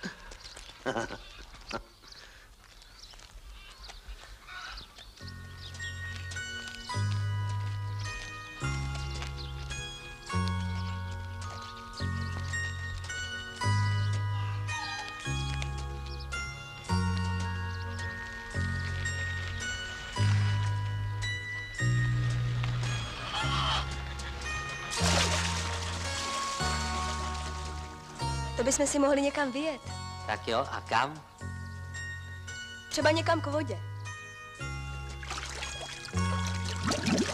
Speaker 11: To bychom si mohli někam vyjet.
Speaker 2: Tak jo, a kam?
Speaker 11: Třeba někam k vodě.